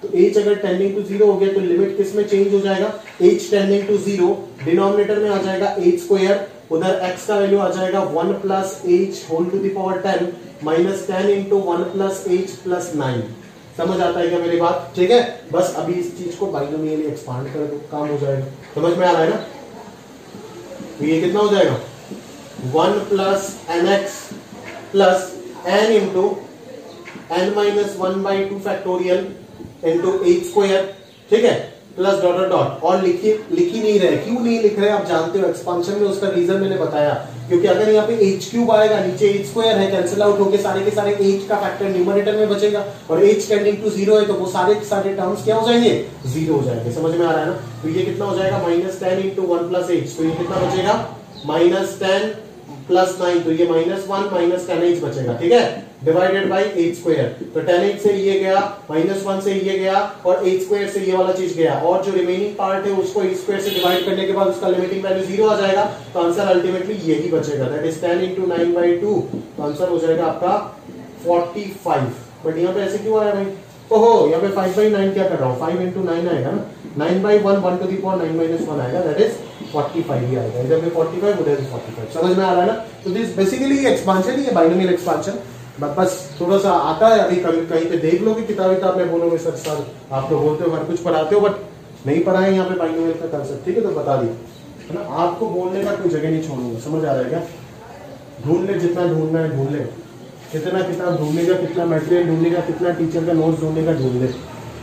S1: तो h अगर टेंडिंग टू 0 हो गया तो लिमिट किस में चेंज हो जाएगा, h टेंडिंग टू 0 डिनोमिनेटर में आ जाएगा h स्क्वायर, उधर x का वैल्यू आ जाएगा 1 plus h whole to the power 10 minus 10 into 1 plus h plus 9। समझ आता है क्या मेरी बात? ठीक है, बस अभी इस चीज को बाइनोमियली एक्सपांड कर दो, काम हो जाएगा। समझ में आ रहा है ना? तो ये कितना हो जाएगा 1 plus nx plus n into n minus 1/2 factorial into h square, ठीक है, प्लस डॉट डॉट। और लिख ही नहीं रहे, क्यों नहीं लिख रहे आप जानते हो, एक्सपांशन में उसका रीजन मैंने बताया, क्योंकि अगर यहाँ पे h क्यूब आएगा, नीचे h स्क्वायर है, कैंसिल आउट होके सारे के सारे h का फैक्टर न्यूमरेटर में बचेगा, और h टेंडिंग टू 0 है तो वो सारे के सारे टर्म्स क्या हो जाएंगे, 0 हो जाएंगे। समझ में आ रहा है ना? तो ये कितना हो जाएगा माइनस 10 इंटू 1 प्लस h, तो ये कितना बचेगा माइनस 10 प्लस 9, तो ये माइनस 1 माइनस 10h बचेगा, ठीक है, डिवाइडेड बाई h स्क्वायर। तो 10h से ये गया, माइनस 1 से ये गया, और h स्क्वायर से ये वाला चीज गया, और जो रिमेनिंग पार्ट है उसको h स्क्वायर से डिवाइड करने के बाद उसका लिमिटिंग वैल्यू 0 आ जाएगा, तो आंसर अल्टीमेटली यही बचेगा, दैट इज 10 इंटू 9/2, तो आंसर हो जाएगा आपका 45। बट यहाँ पे ऐसे क्यों आया भाई? ओहो, यहाँ पे 5/9 क्या कर रहा हूँ, 5 इंटू 9 आएगा ना, 9/1 1 टू द पावर 9 माइनस 1 आएगा, दैट इज 45 ही आएगा, इधर पे 45 उधर भी 45। समझ में आ रहा है ना? तो दिस बेसिकली एक्सपांशन ही है, बाइनोमियल एक्सपांशन। बस थोड़ा सा आता है, अभी कहीं पे देख लोगे किताब में बोलोगे सर आप तो बोलते हो हर कुछ पढ़ाते हो, बट नहीं पढ़ाए यहाँ पे बाइनोमियल का कंसेप्ट, ठीक है, तो बता दिए है ना। आपको बोलने का कोई जगह नहीं छोड़ूंगा, समझ आ रहा है क्या? ढूंढ ले, जितना ढूंढना है ढूंढ ले, कितना किताब ढूंढने का, कितना मटेरियल ढूंढने का, कितना टीचर का नोट्स ढूंढने का ढूंढ ले।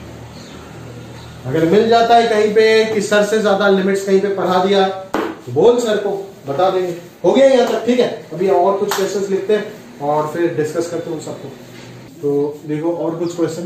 S1: अगर मिल जाता है कहीं पे कि सर से ज्यादा लिमिट्स कहीं पे पढ़ा दिया तो बोल, सर को बता देंगे। हो गया यहाँ तक, ठीक है। अभी और कुछ क्वेश्चंस लिखते हैं और फिर डिस्कस करते हैं उन सबको। तो देखो और कुछ क्वेश्चन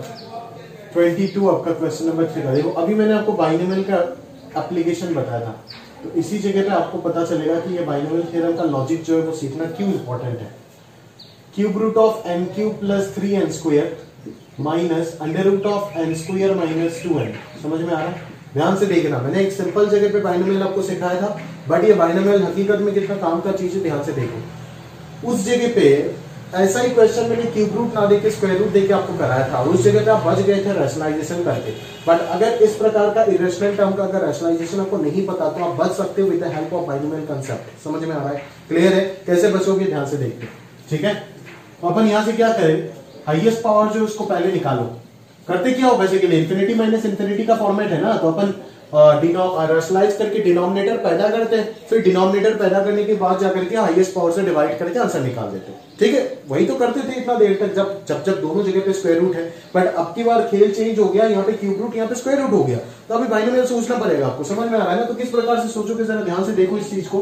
S1: 22 आपका क्वेश्चन नंबर 3 का। देखो अभी मैंने आपको बाइनोमियल का एप्लीकेशन बताया था, तो इसी जगह पे आपको पता चलेगा कि ये बाइनोमियल थ्योरम का लॉजिक जो है वो सीखना क्यों इंपॉर्टेंट है। Cube root of n cube plus 3n square minus under root of n square minus 2n। समझ में आ रहा है? ध्यान से देखना, मैंने एक सिंपल जगह पे बाइनोमियल आपको सिखाया था, बट ये बाइनोमियल हकीकत में कितना काम का चीज है, ध्यान से देखो। उस जगह पे ऐसा ही क्वेश्चन मैंने क्यूब रूट ना देके स्क्वायर रूट देके आपको कराया था, उस जगह पे आप बच गए थे रैशनलाइजेशन करके। बट अगर इस प्रकार का इरेशनल टर्म का अगर रैशनलाइजेशन आपको नहीं पता तो आप बच सकते हो with the help of binomial concept. समझ में आ रहा है? क्लियर है? कैसे बचोगे ध्यान से देखते, ठीक है। तो अपन यहां से क्या करें, हाईएस्ट पावर जो उसको पहले निकालो। करते क्या हो बेसिकली, इंफिनिटी माइनस इंफिनिटी का फॉर्मेट है ना, तो अपन रैशनलाइज करके डिनोमिनेटर पैदा करते हैं, फिर डिनोमिनेटर पैदा करने के बाद जाकर के हाईएस्ट पावर से डिवाइड करके आंसर निकाल देते हैं, ठीक है। वही तो करते थे इतना देर तक जब दोनों जगह पे स्क्वायर रूट है। बट अब की बार खेल चेंज हो गया, यहाँ पे क्यूब रूट, यहाँ पे स्क्वायर रूट हो गया, तो अभी बाइनोमियल सोचना पड़ेगा आपको। समझ में आ रहा है ना? तो किस प्रकार से सोचोगे जरा ध्यान से देखो इस चीज को।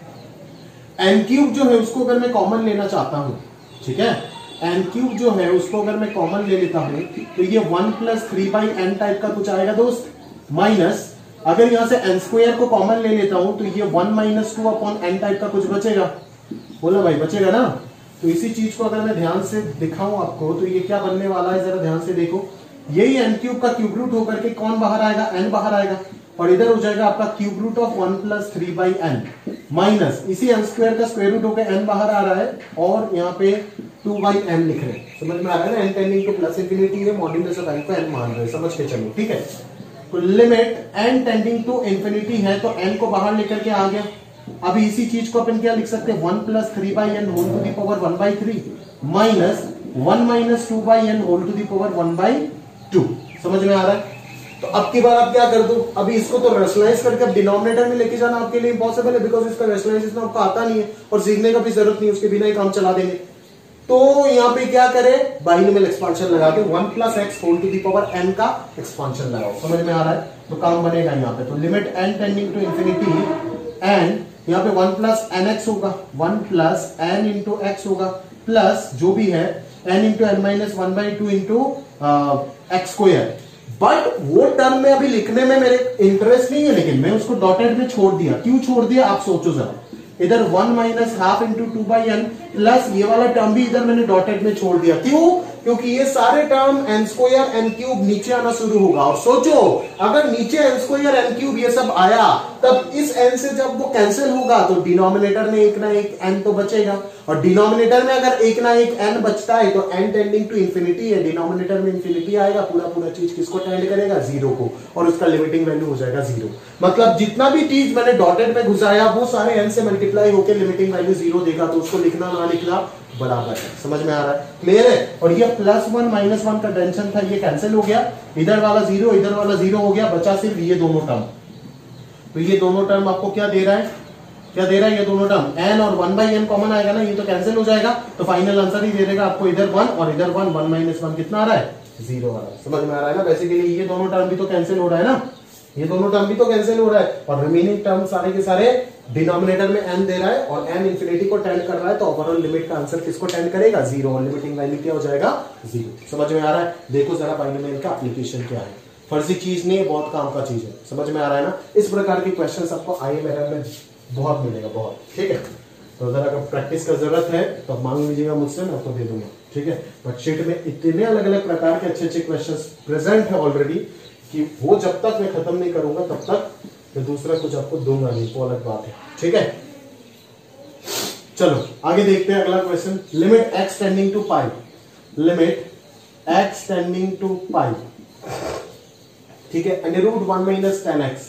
S1: n क्यूब जो है उसको अगर मैं कॉमन लेना चाहता हूं, ठीक है, n क्यूब जो है उसको अगर मैं कॉमन ले लेता हूं तो ये 1 प्लस 3/n टाइप का कुछ आएगा दोस्त, माइनस अगर यहां से n स्क्वायर को कॉमन ले लेता हूं तो ये 1 माइनस 2 अपॉन n टाइप का कुछ बचेगा। बोला भाई, बचेगा ना? तो इसी चीज को अगर मैं ध्यान से दिखाऊं आपको तो ये क्या बनने वाला है, जरा ध्यान से देखो। यही n क्यूब का क्यूब रूट होकर के कौन बाहर आएगा, n बाहर आएगा, और इधर हो जाएगा आपका cube root of 1 plus 3/n minus इसी n स्क्वायर का स्क्वायर रूट होकर n बाहर आ रहा है, और यहाँ पे 2/n लिख रहे हैं। समझ में आ रहा है ना? n tending to plus infinity है, मॉड्यूलस ऑफ n को n मान रहे हैं, समझ के चलो, ठीक है। तो limit n tending to infinity है तो n को बाहर लेकर के आ गया। अभी इसी चीज को अपन क्या लिख सकते हैं, 1 plus 3/n whole to the power 1/3 minus 1 minus 2/n whole to the power 1/2। समझ में आ रहा है? तो अब की बार आप क्या कर दो, अभी इसको तो रैशनलाइज करके अब डिनोमिनेटर में लेके जाना आपके लिए इंपॉसिबल है, बिकॉज इसका रैशनलाइजेशन आपको आता नहीं है और सीखने का भी जरूरत नहीं, उसके बिना ही काम चला देंगे। तो यहाँ पे क्या करें, बाइनोमियल एक्सपांशन लगा के 1 plus x whole to the power n का एक्सपांशन लगाओ। समझ में आ रहा है? तो काम बनेगा यहाँ पे। तो limit n tending to infinity and यहाँ पे 1 प्लस एन एक्स होगा, 1 प्लस एन इंटू एक्स होगा, प्लस जो भी है n into n minus 1/2 into x square. But वो टर्म में अभी लिखने में मेरे इंटरेस्ट नहीं है, लेकिन मैं उसको डॉटेड में छोड़ दिया। क्यों छोड़ दिया आप सोचो जरा। इधर 1 minus half into 2/n plus ये वाला टर्म भी इधर मैंने डॉटेड में छोड़ दिया। क्यों? क्योंकि ये सारे term n square n cube नीचे आना शुरू होगा। और सोचो अगर नीचे n स्क्वायर n क्यूब ये सब आया, तब इस n से जब वो कैंसिल होगा तो डिनोमिनेटर में एक ना एक n तो बचेगा, और डिनोमिनेटर में अगर एक ना एक n बचता है तो n टेंडिंग टू इंफिनिटी है, डिनोमिनेटर में इंफिनिटी आएगा, पूरा पूरा चीज किसको टेंड करेगा, जीरो को, और उसका लिमिटिंग वैल्यू हो जाएगा जीरो। मतलब जितना भी चीज मैंने डॉटेड में घुसाया वो सारे n से मल्टीप्लाई होकर लिमिटिंग वैल्यू जीरो देगा, तो उसको लिखना ना लिखना बराबर है। समझ में आ रहा है, क्लियर है। और ये +1 -1 का टेंशन था, ये कैंसिल हो गया, इधर वाला जीरो इधर वाला जीरो हो गया, बचा सिर्फ ये दोनों टर्म। तो ये दोनों टर्म आपको क्या दे रहा है, क्या दे रहा है, ये दोनों टर्म n और 1/n कॉमन आएगा ना, ये तो कैंसिल हो जाएगा, तो फाइनल आंसर ही दे देगा आपको इधर 1 और इधर 1, 1 - 1 कितना आ रहा है, 0 आ रहा है। समझ में आ रहा है ना। बेसिकली ये दोनों टर्म भी तो कैंसिल हो रहा है ना, ये दोनों टर्म भी तो कैंसिल हो रहा है, और रिमेनिंग टर्म सारे के सारे डिनोमिनेटर में n दे रहा है और n इंफिनिटी को टेंड कर रहा है, तो ओवरऑल लिमिट का आंसर किसको टेंड करेगा, 0, और लिमिटिंग वैल्यू क्या हो जाएगा, 0। समझ में आ रहा है। देखो जरा बाइनोमियल का एप्लीकेशन क्या है, फर्जी चीज नहीं है, बहुत काम का चीज है। समझ में आ रहा है ना। इस प्रकार के क्वेश्चंस आपको IIM में बहुत मिलेगा, बहुत, ठीक है। तो अगर अगर प्रैक्टिस का जरूरत है तो मांग लीजिएगा मुझसे, मैं आपको दे दूंगा, ठीक है। बट शीट में इतने अलग अलग प्रकार के अच्छे अच्छे क्वेश्चन प्रेजेंट है ऑलरेडी कि वो जब तक मैं खत्म नहीं करूंगा तब तक मैं दूसरा कुछ आपको दूंगा नहीं, वो अलग बात है, ठीक है। चलो आगे देखते हैं अगला question. Limit x tending to pi, limit x tending to pi, ठीक है, √1 - 10x,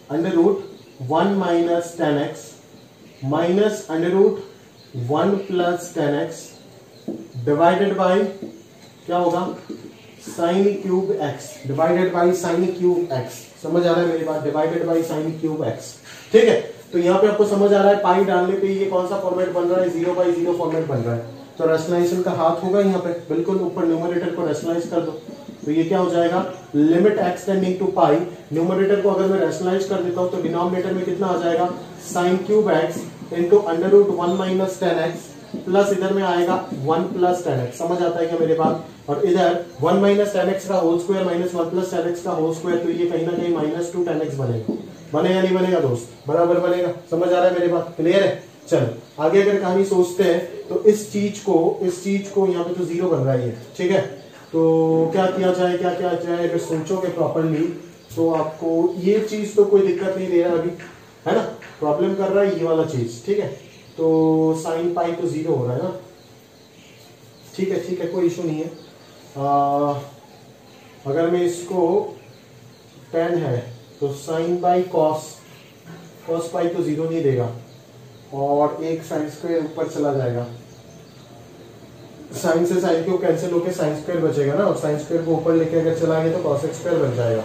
S1: √1 - 10x minus √1 + 10x divided by क्या होगा, sin cube x, divided by sin cube x। समझ आ रहा है मेरी बात, divided by sin cube x, ठीक है। तो यहाँ पे आपको समझ आ रहा है पाई डालने पे ये कौन सा फॉर्मेट बन रहा है, 0/0 फॉर्मेट बन रहा है। तो रैशनलाइजेशन का हाथ होगा यहाँ पे, बिल्कुल ऊपर न्यूमरेटर को रैशनलाइज कर दो, तो ये क्या हो जाएगा, limit x tending to pi, numerator को अगर मैं रैशनलाइज कर देता हूं तो डिनोमिनेटर में कितना आ जाएगा, sin cube x into √1 - 10x plus इधर में आएगा 1 + 10x। समझ आता है क्या मेरे बात। और इधर 1 - 10x का होल स्क्वायर माइनस 1 + 10x का होल स्क्वायर, तो ये कहीं ना कहीं -2 10x बनेगा, बनेगा नहीं बनेगा दोस्त, बराबर बनेगा। समझ आ रहा है मेरी बात, क्लियर है। चलो आगे अगर कहानी सोचते हैं तो इस चीज को यहाँ पे तो 0 बन रहा है, ठीक है। तो क्या किया जाए, क्या किया जाए, अगर सोचोगे प्रॉपरली तो आपको ये चीज तो कोई दिक्कत नहीं दे रहा अभी, है ना, प्रॉब्लम कर रहा है ये वाला चीज, ठीक है। तो sin पाई तो 0 हो रहा है ना, ठीक है, ठीक है, कोई इशू नहीं है। अगर मैं इसको 10 है तो sin बाई cos पाई तो 0 नहीं देगा, और एक sin स्क्वायर ऊपर चला जाएगा, sin से sin क्यूब कैंसिल होकर sin स्क्वायर बचेगा ना, और sin स्क्वायर को ऊपर लेके अगर चला गया तो cos x स्क्वायर बन जाएगा।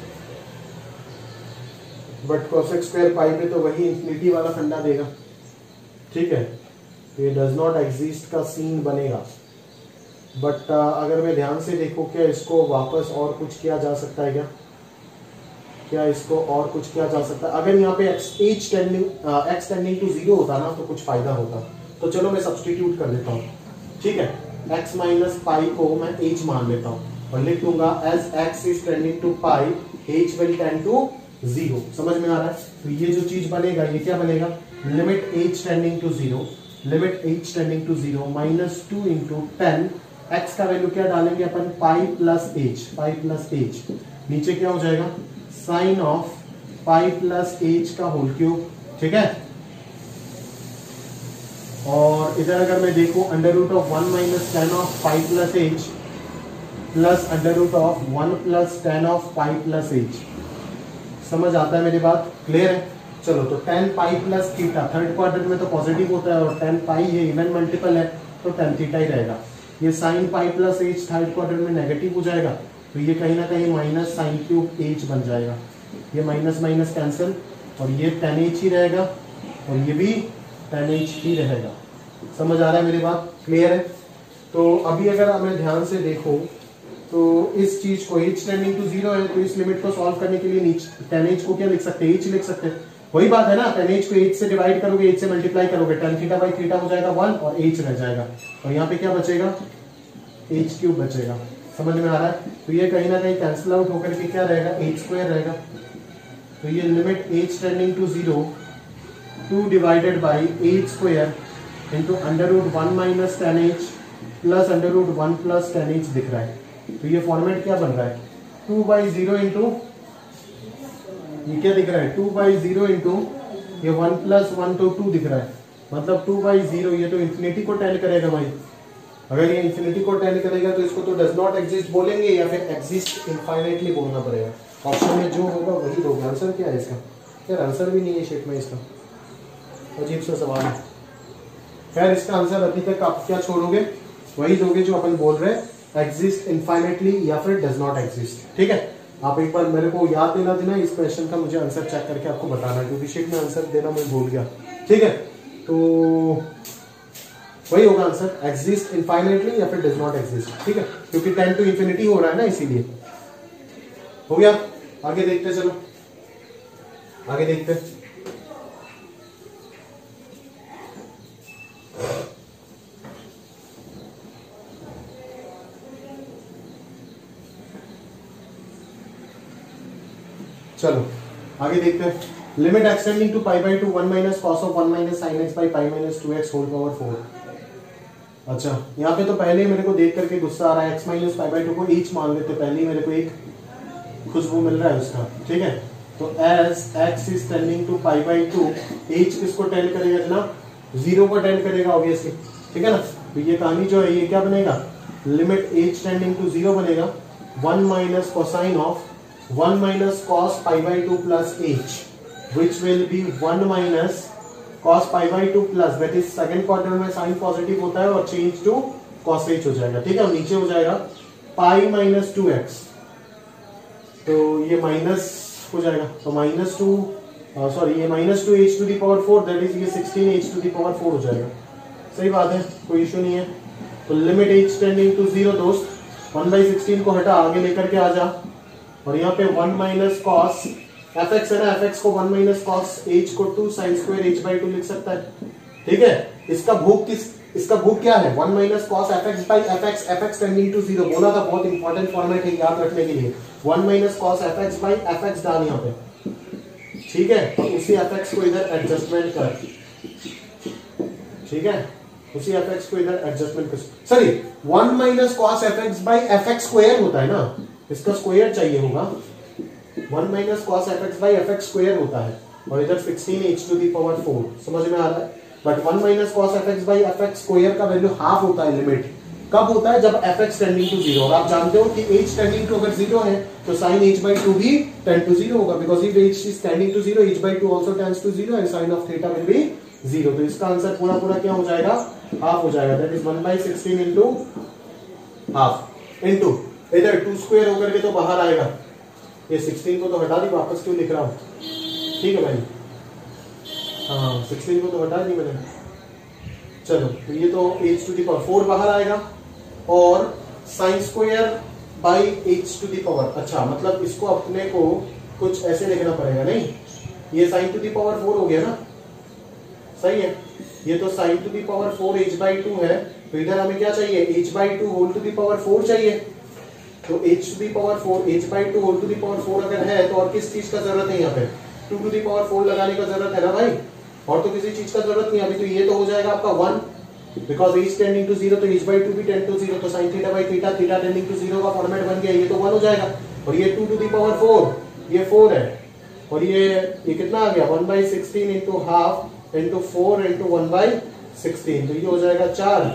S1: But cos x square pi पे तो वही इंफिनिटी वाला फंडा देगा, ठीक है। ये डज नॉट एग्जिस्ट का सीन बनेगा। बट अगर मैं ध्यान से देखूं, क्या इसको वापस और कुछ किया जा सकता है, क्या इसको और कुछ किया जा सकता है। अगर यहाँ पे x टेंडिंग टू 0 होता ना तो कुछ फायदा होता। तो चलो मैं सब्सटीट्यूट कर देता हूँ, ठीक है। x माइनस पाई को मैं h मान लेता हूँ और लिख दूंगा as x is tending to pi h will tend to 0। समझ में आ रहा है। तो ये जो चीज बनेगा ये क्या बनेगा, limit h tending to 0, limit h tending to 0 -2 into 10, x का वैल्यू क्या डालेंगे अपन, पाई प्लस h, नीचे क्या हो जाएगा, sine of pi plus h का होल क्यूब, ठीक है। और इधर अगर मैं देखूं √1 - 10 of pi plus h plus √1 + 10 of pi plus h। समझ आता है मेरी बात, क्लियर है। चलो तो 10 पाई प्लस थीटा, थर्ड क्वाड्रेंट में तो पॉजिटिव होता है और 10 पाई ये इवन मल्टीपल है तो 10 थीटा ही रहेगा। ये sine pi plus h third quadrant में नेगेटिव हो जाएगा, तो ये कहीं ना कहीं माइनस साइन क्यूब h बन जाएगा। ये माइनस माइनस कैंसिल, और ये 10h ही रहेगा और ये भी 10h ही रहेगा। समझ आ रहा है मेरी बात, क्लियर है। तो अभी अगर मैं ध्यान से देखूं तो इस चीज को h टेंडिंग टू 0 है, तो इस लिमिट को सॉल्व करने के लिए नीचे 10h को क्या लिख सकते हैं, h लिख सकते हैं। वही बात है ना, 10h को h से डिवाइड करोगे, h से मल्टीप्लाई करोगे, tan थीटा बाई थीटा हो जाएगा 1 और h रह जाएगा, और यहाँ पे क्या बचेगा, h क्यूब बचेगा। समझ में आ रहा है। तो ये कहीं ना कहीं कैंसिल आउट होकर के क्या रहेगा, h स्क्वायर रहेगा। तो ये limit h tending to 0 2 divided by h square into √1 - 10h plus under root 1 plus tan h दिख रहा है। तो ये फॉर्मेट क्या बन रहा है, 2/0 इंटू ये क्या दिख रहा है, 2/0 इंटू ये 1 प्लस 1 तो 2 दिख रहा है, मतलब 2/0। ये तो इंफिनिटी को टेल करेगा भाई। अगर ये इंफिनिटी को टेल करेगा तो इसको तो डज नॉट एग्जिस्ट बोलेंगे या फिर एग्जिस्ट इनफाइनाइटली बोलना पड़ेगा। ऑप्शन में जो होगा वही दोगे। आंसर क्या है इसका? यार आंसर भी नहीं है शेट में इसका, अजीब सा सवाल है। खैर इसका आंसर अभी तक आप क्या छोड़ोगे, वही दोगे जो अपन बोल रहे हैं, एग्जिस्ट इनफाइनाइटली या फिर डज नॉट एग्जिस्ट। ठीक है, आप एक बार मेरे को याद दिला देना इस क्वेश्चन का, मुझे आंसर चेक करके आपको बताना है, क्योंकि शीट में आंसर देना मैं भूल गया। ठीक है, तो वही होगा आंसर, एग्जिस्ट इनफाइनाइटली या फिर डज नॉट एग्जिस्ट। ठीक है, क्योंकि 10 टू इंफिनिटी हो रहा है ना, इसीलिए। हो गया, आगे देखते, चलो आगे देखते। चलो आगे देखते हैं। Limit x tending to π/2 1 minus cos of 1 minus sine x by pi minus 2x whole power 4। अच्छा, यहाँ पे तो पहले ही मेरे को देख करके गुस्सा आ रहा है, x माइनस π/2 को ईच मान लेते, पहले ही मेरे को एक खुशबू मिल रहा है उसका। ठीक है, तो as x is tending to π/2, h किसको टेंड करेगा जनाब, 0 को टेंड करेगा ऑब्वियसली। ठीक है ना, तो ये कहानी जो है ये क्या बनेगा, लिमिट h टेंडिंग टू 0 बनेगा 1 minus cosine of 1 minus cos π/2 plus h, which will be 1 minus cos π/2 plus, that is second quarter में साइन पॉजिटिव होता है और चेंज टू cos h हो जाएगा। ठीक है, नीचे हो जाएगा पाई माइनस 2x, तो ये माइनस हो जाएगा, तो -2 सॉरी ये -2h to the power 4, that is ये 16h टू दी पावर 4 हो जाएगा। सही बात है, कोई इशू नहीं है। तो लिमिट h टेंडिंग टू 0 दोस्त, 1/16 को हटा, आगे लेकर के आ जा, और यहाँ पे 1 माइनस कॉस fx है ना, fx को 1 माइनस कॉस h को 2 साइन स्क्वायर h/2 लिख सकता है। ठीक है, इसका भूख क्या है, 1 minus cos fx by fx tending to 0 बोला था, बहुत इंपॉर्टेंट फॉर्मेट है याद रखने के लिए। 1 minus cos fx by fx डाल यहाँ पे। ठीक है, तो उसी fx को इधर एडजस्टमेंट कर, ठीक है, उसी fx को इधर एडजस्टमेंट कर, sorry 1 minus cos fx by fx square होता है ना, इसका स्क्वायर चाहिए होगा, 1 minus cos fx by fx square होता है, और इधर 16h टू दी पावर 4, समझ में आ रहा है। But 1 minus cos fx by fx square का वैल्यू हाफ होता है, लिमिट कब होता है, जब fx टेंडिंग टू 0, और आप जानते हो कि h टेंडिंग टू अगर 0 है तो sin h/2 भी टेंड टू 0 होगा, because if h is tending to 0 h/2 also tends to 0 and sin ऑफ थीटा विल बी 0। तो इसका आंसर पूरा क्या हो जाएगा, हाफ हो जाएगा, that is 1/16 into half into इधर 2 स्क्वायर होकर के तो बाहर आएगा, ये 16 को तो हटा दी, वापस क्यों लिख रहा हूं। ठीक है भाई, हाँ 16 को तो हटा दी मैंने। चलो, तो ये तो h टू दी पावर 4 बाहर आएगा, और sine square by h to the power, अच्छा मतलब इसको अपने को कुछ ऐसे लिखना पड़ेगा, नहीं ये साइन टू दी पावर 4 हो गया ना, सही है, ये तो sign to the power 4 h/2 है, तो इधर हमें क्या चाहिए, h/2 whole to the power 4 चाहिए, तो h to the power 4 h/2 whole to the power 4 अगर है तो और किस चीज का जरूरत है, यहाँ पे 2 टू दी पावर 4 लगाने का जरूरत है ना भाई, और तो किसी चीज का जरूरत नहीं। अभी तो ये तो हो जाएगा आपका 1, बिकॉज h टेंडिंग टू 0 तो h/2 भी टेंड टू 0, तो sin theta by theta, theta tending to 0 का फॉर्मेट बन गया, ये तो 1 हो जाएगा, और ये 2 टू दी पावर 4 ये 4 है, और ये कितना आ गया, 1/16 इंटू हाफ इंटू 4 इंटू 1/16, तो ये हो जाएगा 4,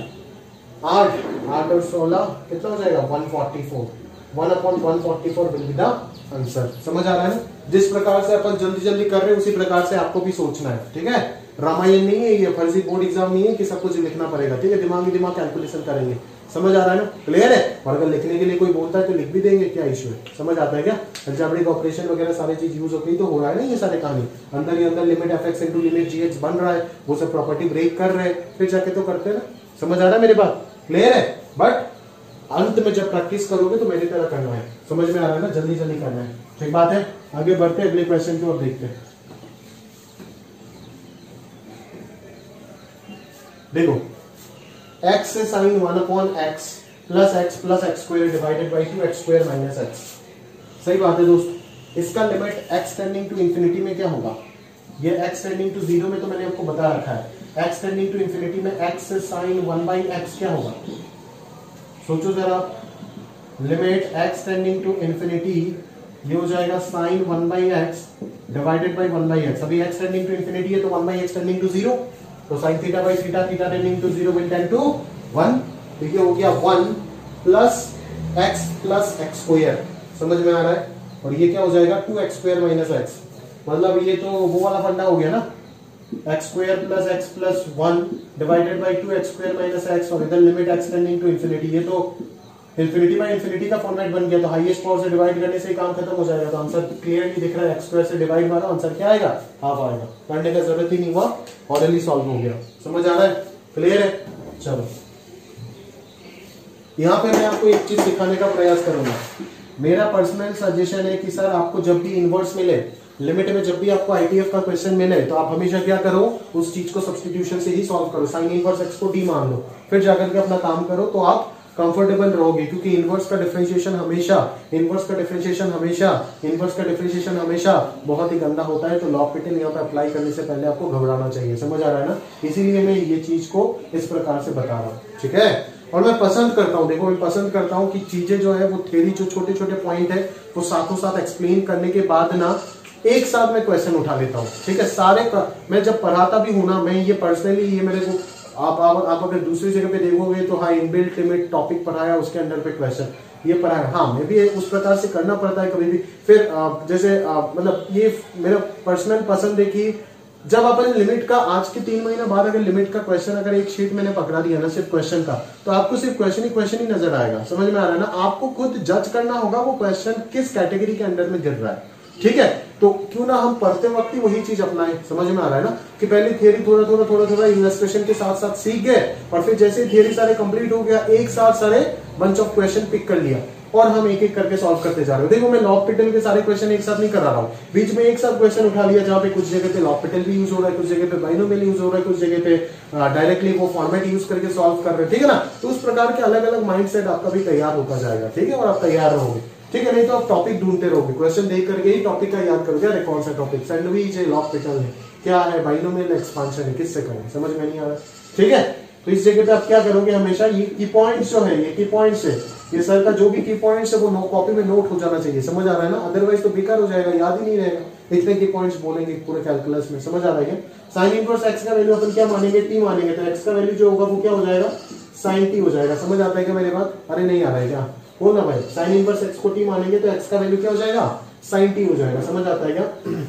S1: 8 और 16 कितना हो जाएगा, 144, 1/144 विल बी द आंसर। समझ आ रहा है ना, जिस प्रकार से अपन जल्दी कर रहे हैं उसी प्रकार से आपको भी सोचना है। ठीक है, रामायण नहीं है ये, फर्जी बोर्ड एग्जाम नहीं है कि सब कुछ लिखना पड़ेगा। ठीक है, दिमाग कैलकुलेशन करेंगे, समझ आ रहा है ना, क्लियर है। और अगर लिखने के लिए कोई बोलता है तो लिख भी देंगे, क्या इशू है, समझ आता है क्या, अलजेब्रिक ऑपरेशन वगैरह सारी चीज यूज होती तो हो रहा है ना, ये सारे कहानी अंदर ही अंदर limit fx into limit gx बन रहा है, वो सब प्रॉपर्टी ब्रेक कर रहे हैं, फिर जाके तो करते हैं ना। समझ आ रहा है मेरी बात, क्लियर है। बट अंत में जब प्रैक्टिस करोगे तो मेरी तरह करना है, समझ में आ रहा है ना, जल्दी करना है। ठीक बात है, आगे बढ़ते हैं अगले क्वेश्चन की ओर, देखते हैं। देखो, x से sine 1/x plus x square divided by 2x square minus x, सही बात है दोस्त। इसका limit x tending to infinity में क्या होगा, ये x टेंडिंग टू 0 में तो मैंने आपको बता रखा है, x टेंडिंग टू इंफिनिटी में x से साइन 1/x क्या होगा, सोचो जरा, limit x tending to infinity, ये हो जाएगा sin 1/x divided by 1/x। अभी x टेंडिंग टू इंफिनिटी है तो 1/x टेंडिंग टू 0, तो sin theta by theta, theta tending to 0 will tend to 1, तो ये हो गया 1 प्लस x स्क्वायर, समझ में आ रहा है। और ये क्या हो जाएगा 2x स्क्वायर माइनस x, मतलब ये तो वो वाला फंडा हो गया ना, x square plus x plus 1 divided by 2x square minus x, और इधर limit x tending to infinity, ये तो इंफिनिटी बाई इंफिनिटी का फॉर्मेट बन गया, तो हाईएस्ट पावर से डिवाइड करने से ही काम खत्म हो जाएगा। तो आंसर क्लियरली दिख रहा है, x स्क्वायर से डिवाइड मारा, आंसर क्या आएगा, हाफ आएगा, करने का जरूरत ही नहीं हुआ, ऑलरेडी सॉल्व हो गया। समझ आ रहा है, क्लियर है। चलो यहां पे मैं आपको एक चीज सिखाने का प्रयास करूंगा। मेरा पर्सनल सजेशन है कि सर आपको जब भी इनवर्स मिले, लिमिट में जब भी आपको आईटीएफ का क्वेश्चन मिले, तो आप हमेशा क्या करो, उस चीज को सब्स्टिट्यूशन से ही सॉल्व करो। साइन इनवर्स x को d मान लो, फिर जाकर के अपना काम करो, तो आप कंफर्टेबल रहोगे, क्योंकि इनवर्स का डिफरेंशिएशन हमेशा बहुत ही गंदा होता है। तो लॉपिटल यहाँ पे अप्लाई करने से पहले आपको घबराना चाहिए, समझ आ रहा है ना, इसीलिए मैं ये चीज को इस प्रकार से बता रहा हूँ, ठीक है। और मैं पसंद करता हूँ, देखो मैं पसंद करता हूँ कि चीजें जो है वो थ्योरी, जो छोटे छोटे पॉइंट है वो साथों साथ एक्सप्लेन करने के बाद ना एक साथ मैं क्वेश्चन उठा लेता हूँ, ठीक है। मैं जब पढ़ाता भी हूँ ना, मैं ये पर्सनली, ये मेरे को आप अगर दूसरी जगह पे देखोगे तो हाँ इनबिल्ट लिमिट टॉपिक पढ़ाया, उसके अंडर पे क्वेश्चन ये पढ़ाया, हाँ मैं भी उस प्रकार से करना पड़ता है कभी भी। फिर जैसे मतलब ये मेरा पर्सनल पसंद है कि जब अपन लिमिट का आज के 3 महीना बाद अगर लिमिट का क्वेश्चन अगर एक शीट मैंने पकड़ा दिया ना सिर्फ क्वेश्चन का, तो आपको सिर्फ क्वेश्चन ही नजर आएगा, समझ में आ रहा है ना। आपको खुद जज करना होगा वो क्वेश्चन किस कैटेगरी के अंडर में गिर रहा है, ठीक है। तो क्यों ना हम पढ़ते वक्त ही वही चीज अपनाएं, समझ में आ रहा है ना, कि पहले थियरी थोड़ा इन्वेस्टिगेशन के साथ साथ सीख गए, और फिर जैसे थियरी सारे कंप्लीट हो गया, एक साथ सारे बंच ऑफ क्वेश्चन पिक कर लिया, और हम एक एक करके सॉल्व करते जा रहे हो। देखो मैं लॉपिटल के सारे क्वेश्चन एक साथ नहीं करा रहा हूँ, बीच में एक साथ क्वेश्चन उठा लिया जहाँ पे कुछ जगह पे लॉपिटल भी यूज हो रहा है, कुछ जगह पे बाइनोमियल यूज हो रहा है, कुछ जगह पे डायरेक्टली वो फॉर्मेट यूज करके सॉल्व कर रहे हैं, ठीक है ना। तो उस प्रकार के अलग अलग माइंडसेट आपका भी तैयार होता जाएगा, ठीक है, और आप तैयार रहोगे, ठीक है। नहीं तो आप टॉपिक ढूंढते रहोगे, क्वेश्चन देख करके ही टॉपिक का याद करोगे, अरे कौन सा टॉपिक, सैंडविच है, लॉपिटल है, क्या है, बाइनोमियल एक्सपांशन है, किससे करें, समझ में नहीं आ रहा, ठीक है। तो इस जगह पे आप क्या करोगे, हमेशा ये की पॉइंट्स जो है, ये की पॉइंट्स है, ये सर का जो भी की पॉइंट्स है वो कॉपी में नोट हो जाना चाहिए, समझ आ रहा है ना, अदरवाइज तो बेकार हो जाएगा, याद ही नहीं रहेगा। इतने की पॉइंट्स बोलेंगे पूरे कैलकुलस में, समझ आ रहा है। साइन इनवर्स x का वैल्यू अपन क्या मानेंगे, t मानेंगे, तो x का वैल्यू जो होगा वो क्या हो जाएगा, sin t हो जाएगा, समझ आता है क्या मेरी बात, अरे नहीं आ रहा है क्या, हो ना भाई, साइन इनवर्स x को t मानेंगे तो x का वैल्यू क्या हो जाएगा, sin t हो जाएगा, समझ आता है क्या।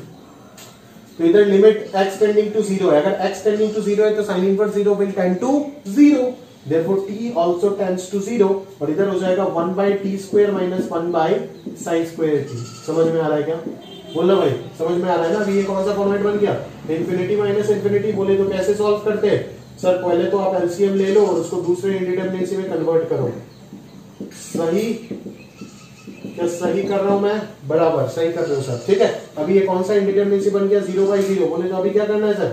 S1: तो इधर लिमिट x टेंडिंग टू 0 है, अगर x टेंडिंग टू 0 है तो sin inverse 0 will tend to 0, therefore t also tends to 0, और इधर हो जाएगा 1/t square minus 1/sin square t, समझ में आ रहा है क्या, बोलना भाई, समझ में आ रहा है ना। अभी ये कौन सा फॉर्मेट बन गया, इंफिनिटी माइनस इंफिनिटी बोले तो कैसे सॉल्व करते हैं सर, पहले तो आप एलसीएम ले लो और उसको दूसरे इंडिटरमिनेसी में कन्वर्ट करो। सही क्या सही कर रहा हूं मैं, बराबर सही कर रहे हो सर, ठीक है। अभी ये कौन सा इंडिटरमिनेसी बन गया, 0/0 बोले तो अभी क्या करना है सर,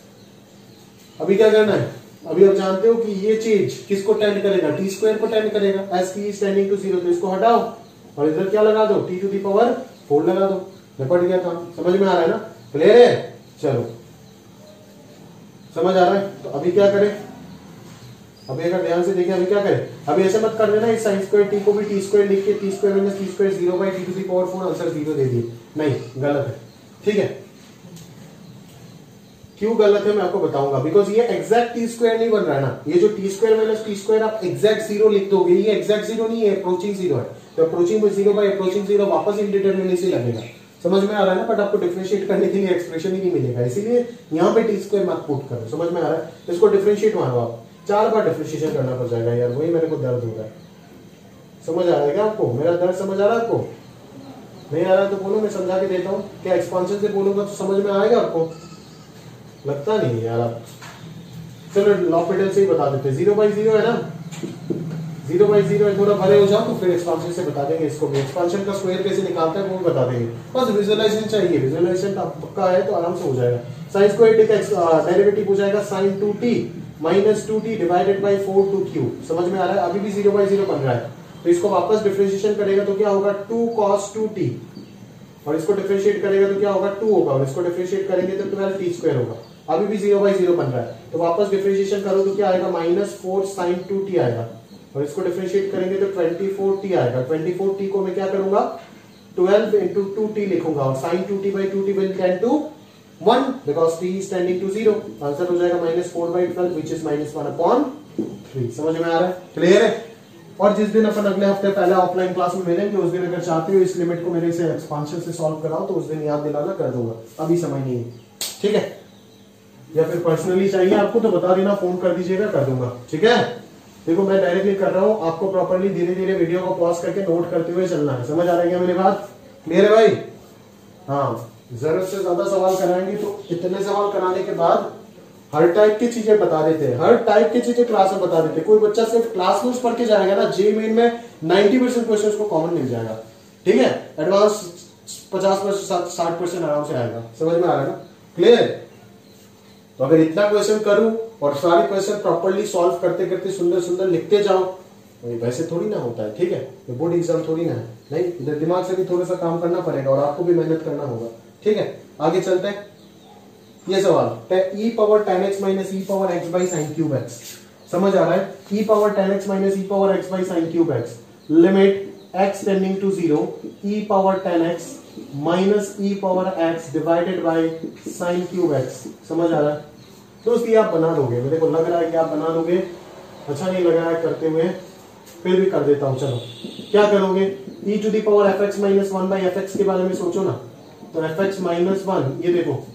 S1: अभी क्या करना है, अभी आप जानते हो कि ये चीज किसको टेंड करेगा, टी स्क्वायर को टेंड करेगा, as T is tending to 0, तो इसको हटाओ और इधर क्या लगा दो, टी टू दी पावर 4 लगा दो, निपट गया काम, समझ में आ रहा है ना, क्लियर है। चलो समझ आ रहा है, तो अभी क्या करें, अभी अगर ध्यान से देखें अभी क्या करें, अभी ऐसे मत कर देना इस sin स्क्वायर t को भी t स्क्वायर लिख के t square minus t square 0/t to the power 4 answer 0 दे दिए, नहीं गलत है, ठीक है। क्यों गलत है मैं आपको बताऊंगा, बिकॉज ये एग्जैक्ट टी स्क्वायर नहीं बन रहा है ना, ये जो T square minus T square आप एग्जैक्ट 0 लिख दोगे, ये एग्जैक्ट 0 नहीं है, अप्रोचिंग 0 है, तो अप्रोचिंग 0/अप्रोचिंग 0 वापस इंडिटरमिनेसी लगेगा, समझ में आ रहा है ना, बट आपको डिफरेंशिएट करने के लिए एक्सप्रेशन ही नहीं मिलेगा, इसीलिए यहाँ पे टी स्क्वायर मत पुट करो, समझ में आ रहा है। इसको डिफरेंशिएट मानो आप, 4 बार डिफरेंशिएशन करना पड़ जाएगा यार, वही मेरे को दर्द हो रहा है, समझ आ रहा है क्या आपको, मेरा दर्द समझ आ रहा है आपको, नहीं आ रहा है तो बोलो मैं समझा के देता हूँ, क्या एक्सपांशन से बोलूंगा तो समझ में आएगा आपको, लगता नहीं यार आप, चलो लॉपिटल से ही बता देते, 0/0 है ना, 0/0 है, थोड़ा बड़े हो जाओ तो फिर एक्सपांशन से बता देंगे, इसको भी एक्सपांशन का स्क्वायर कैसे निकालता है वो भी बता देंगे, बस विजुअलाइजेशन चाहिए, विजुअलाइजेशन पक्का है तो आराम से हो जाएगा। sin स्क्वायर टी का डेरिवेटिव हो जाएगा sin 2t minus 2t divided by 4/2q, समझ में आ रहा है, अभी भी 0/0 बन रहा है, तो इसको वापस डिफरेंशिएशन करेगा तो क्या होगा 2 cos 2t, और इसको डिफरेंशिएट करेगा तो क्या होगा 2 होगा, और इसको डिफरेंशिएट करेंगे तो 12t स्क्वायर होगा, अभी भी 0/0 बन रहा है, तो वापस डिफरेंशिएशन करो तो क्या आएगा -4 sin 2t आएगा, और इसको डिफरेंशिएट करेंगे तो 24t आएगा। 24t को मैं क्या करूंगा 12 into 2t लिखूंगा और sin 2t by 2t will tend to 1 because t is tending to 0। Answer हो जाएगा -4/12 which is -1/3। समझ में आ रहा है? क्लियर है? और जिस दिन अपन अगले हफ्ते पहले ऑफलाइन क्लास में मिलेंगे उस दिन अगर चाहते हो इस लिमिट को मेरे से एक्सपांशन से सॉल्व कराओ तो उस दिन याद दिलाना, कर दूंगा, अभी समय नहीं है, ठीक है? या फिर पर्सनली चाहिए आपको तो बता देना, फोन कर दीजिएगा, कर दूंगा, ठीक है? देखो मैं डायरेक्टली कर रहा हूँ, आपको प्रॉपर्ली धीरे धीरे वीडियो को पॉज करके नोट करते हुए चलना है। समझ आ रही है मेरी बात? क्लियर है भाई? हाँ, जरूरत से ज्यादा सवाल कराएंगे तो इतने सवाल कराने के बाद हर टाइप की चीजें बता देते हैं, हर टाइप की चीजें क्लास में बता देते हैं। कोई बच्चा सिर्फ क्लास नोट्स पढ़ के जाएगा ना, जे मेन में 90% क्वेश्चन को कॉमन मिल जाएगा, ठीक है? एडवांस 50% 60% आराम से आएगा। समझ में आ रहा है ना? क्लियर? तो अगर इतना क्वेश्चन करूं और सारे क्वेश्चन प्रॉपर्ली सॉल्व करते करते सुंदर सुंदर लिखते जाओ तो ये वैसे थोड़ी ना होता है, ठीक है? ये बोर्ड एग्जाम थोड़ी ना है, नहीं, इधर दिमाग से भी थोड़ा सा काम करना पड़ेगा और आपको भी मेहनत करना होगा, ठीक है? आगे चलते हैं। ये सवाल e पावर 10x माइनस e power x by sine cube x, समझ आ रहा है? e पावर 10x माइनस e power x by sine cube x, limit x tending to 0 e power 10x माइनस e power x divided by sine cube x। समझ आ रहा है? दोस्त ये आप बना दोगे, मेरे को लग रहा है कि आप बना दोगे, अच्छा नहीं लग रहा है करते हुए, फिर भी कर देता हूं। चलो क्या करोगे, e to the power fx minus 1 by fx के बारे में सोचो ना, तो fx माइनस 1, ये देखो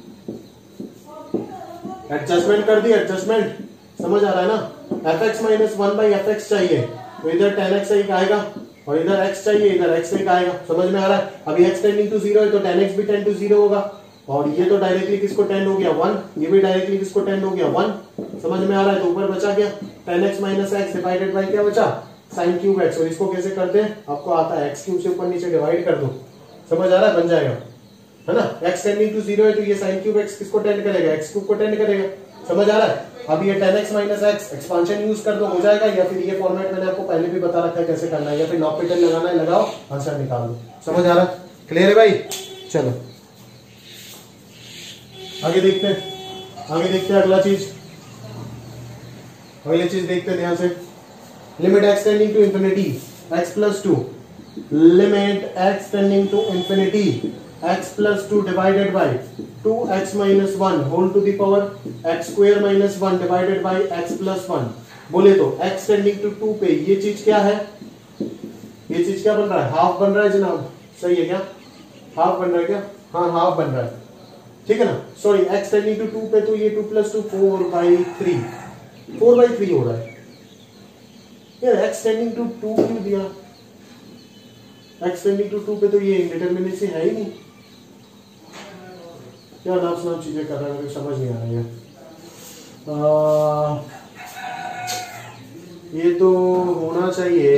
S1: एडजस्टमेंट कर दी, एडजस्टमेंट, समझ आ रहा है ना? fx माइनस 1 बाई fx चाहिए तो इधर 10x एक आएगा और इधर x चाहिए, इधर x एक आएगा। समझ में आ रहा है? अभी x टेंडिंग टू 0 है तो 10x भी टेंड टू 0 होगा और ये तो डायरेक्टली किसको टेंड हो गया 1, ये भी डायरेक्टली किसको टेंड हो गया 1। समझ में आ रहा है? तो ऊपर बचा क्या 10x minus x divided by क्या बचा साइन क्यूब x। और इसको कैसे करते हैं आपको आता है, x क्यूब से ऊपर नीचे डिवाइड कर दो, समझ आ रहा है? बन जाएगा, है ना? x टेंडिंग टू 0 है तो ये sin क्यूब x किसको टेंड करेगा, x क्यूब को टेंड करेगा। समझ आ रहा है? अब ये 10x minus x expansion use कर दो, हो जाएगा, या फिर ये फॉर्मेट मैंने आपको पहले भी बता रखा है कैसे करना है, या फिर लॉग पेटर्न लगाना है, लगाओ, आंसर निकाल दो। समझ आ रहा है? क्लियर है भाई? चलो आगे देखते हैं, आगे देखते हैं अगला चीज, अगली चीज देखते हैं ध्यान से। Limit x tending to infinity x plus 2, limit x tending to infinity x plus 2 divided by 2x minus 1 whole to the power x square minus 1 divided by x plus 1। बोले तो x tending to 2 पे ये चीज क्या है, ये चीज क्या बन रहा है, हाफ बन रहा है जनाब, सही है क्या? हाफ बन रहा है क्या? हाँ हाफ बन रहा है, ठीक है ना? सॉरी x tending to 2 पे तो ये 2 plus 2 4/3, 4/3 हो रहा है यार। x tending to 2 क्यों दिया, x tending to 2 पे तो ये इंडिटरमिनेसी है ही नहीं, क्या नाप चीजें कर रहा है, समझ नहीं आ रही है। ये तो होना चाहिए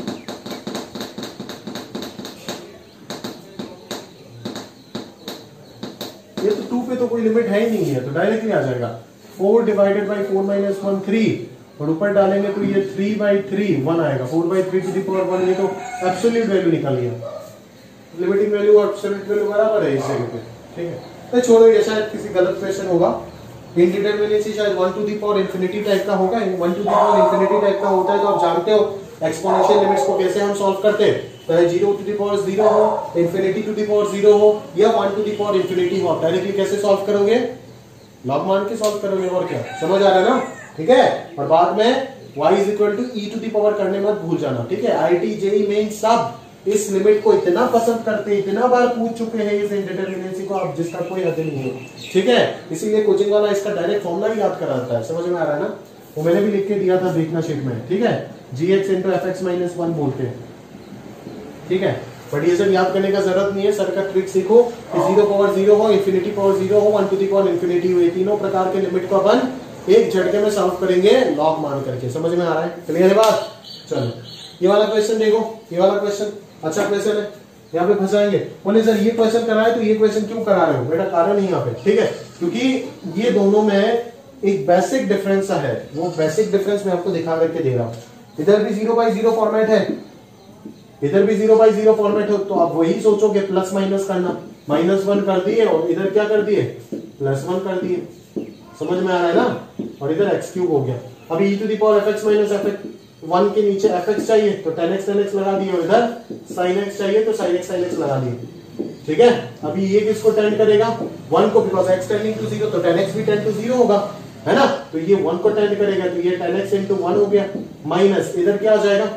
S1: ये तो 2 पे तो कोई लिमिट है ही नहीं है, तो डायरेक्टली आ जाएगा 4 डिवाइडेड बाई 4 माइनस 1 3 और ऊपर डालेंगे तो ये 3/3 1 आएगा, 4/3 टू द पावर 1। ये तो एब्सोल्यूट वैल्यू निकाल लिया, लिमिटिंग वैल्यू और एब्सोल्यूट वैल्यू बराबर है इस जगह पे, ठीक है? तो छोड़ो, ये शायद किसी गलत क्वेश्चन होगा, इंडिटरमिनेसी शायद 1 to the power infinity type का होगा। 1 to the power infinity type का होता है तो आप जानते हो एक्सपोनेंशियल लिमिट्स को कैसे हम सॉल्व करते हैं, चाहे 0 टू द पावर 0 हो, इंफिनिटी टू द पावर 0 हो या 1 टू द पावर इंफिनिटी हो, आप डायरेक्टली कैसे सॉल्व करोगे, लॉग मान के सॉल्व करोगे, और क्या? समझ आ रहा है ना? ठीक है? और बाद में y is equal to e to the power करने मत भूल जाना, ठीक है? IIT JEE मेन सब इस लिमिट को इतना पसंद करते हैं, इतना बार पूछ चुके हैं इस इंडिटरमिनेसी को, आप जिसका कोई हद नहीं है, ठीक है? इसीलिए कोचिंग वाला इसका डायरेक्ट फॉर्मूला ही याद कराता है। समझ में आ रहा है ना? वो मैंने भी लिख के दिया था, देखना शीट में, ठीक है? gx इंटू fx माइनस 1 बोलते हैं, ठीक है? बट ये सब याद करने का जरूरत नहीं है, सर का ट्रिक सीखो कि 0 पावर 0 हो, इंफिनिटी पावर 0 हो, 1 टू द पावर इंफिनिटी हो, ये तीनों प्रकार के लिमिट को अपन एक झटके में सॉल्व करेंगे लॉग मान करके। समझ में आ रहा है? क्लियर है बात? चलो ये वाला क्वेश्चन देखो, ये वाला क्वेश्चन अच्छा क्वेश्चन है, यहाँ पे फंसाएंगे। बोले सर ये क्वेश्चन कराए तो ये क्वेश्चन क्यों करा रहे हो? बेटा कारण ही यहाँ पे, ठीक है? क्योंकि ये दोनों में एक बेसिक डिफरेंस है, वो बेसिक डिफरेंस मैं आपको दिखा करके दे रहा हूँ। इधर भी 0/0 फॉर्मेट है, इधर भी 0/0 फॉर्मेट हो, तो आप वही सोचोगे प्लस माइनस करना, -1 कर दिए और इधर क्या कर दिए, +1 कर दिए। समझ में आ रहा है ना? और इधर x³ हो गया। अभी e to the power fx minus 1 के नीचे fx चाहिए तो tan x लगा दिए, और इधर sin x चाहिए तो sin x लगा दिए। ठीक है, अभी ये किसको टेंड करेगा? 1 को, बिकॉज x टेंडिंग टू 0 तो tan x भी टेंड टू 0 होगा, है ना। तो ये 1 को टेंड करेगा तो ये tan x into 1 हो गया, माइनस इधर क्या आ जाएगा,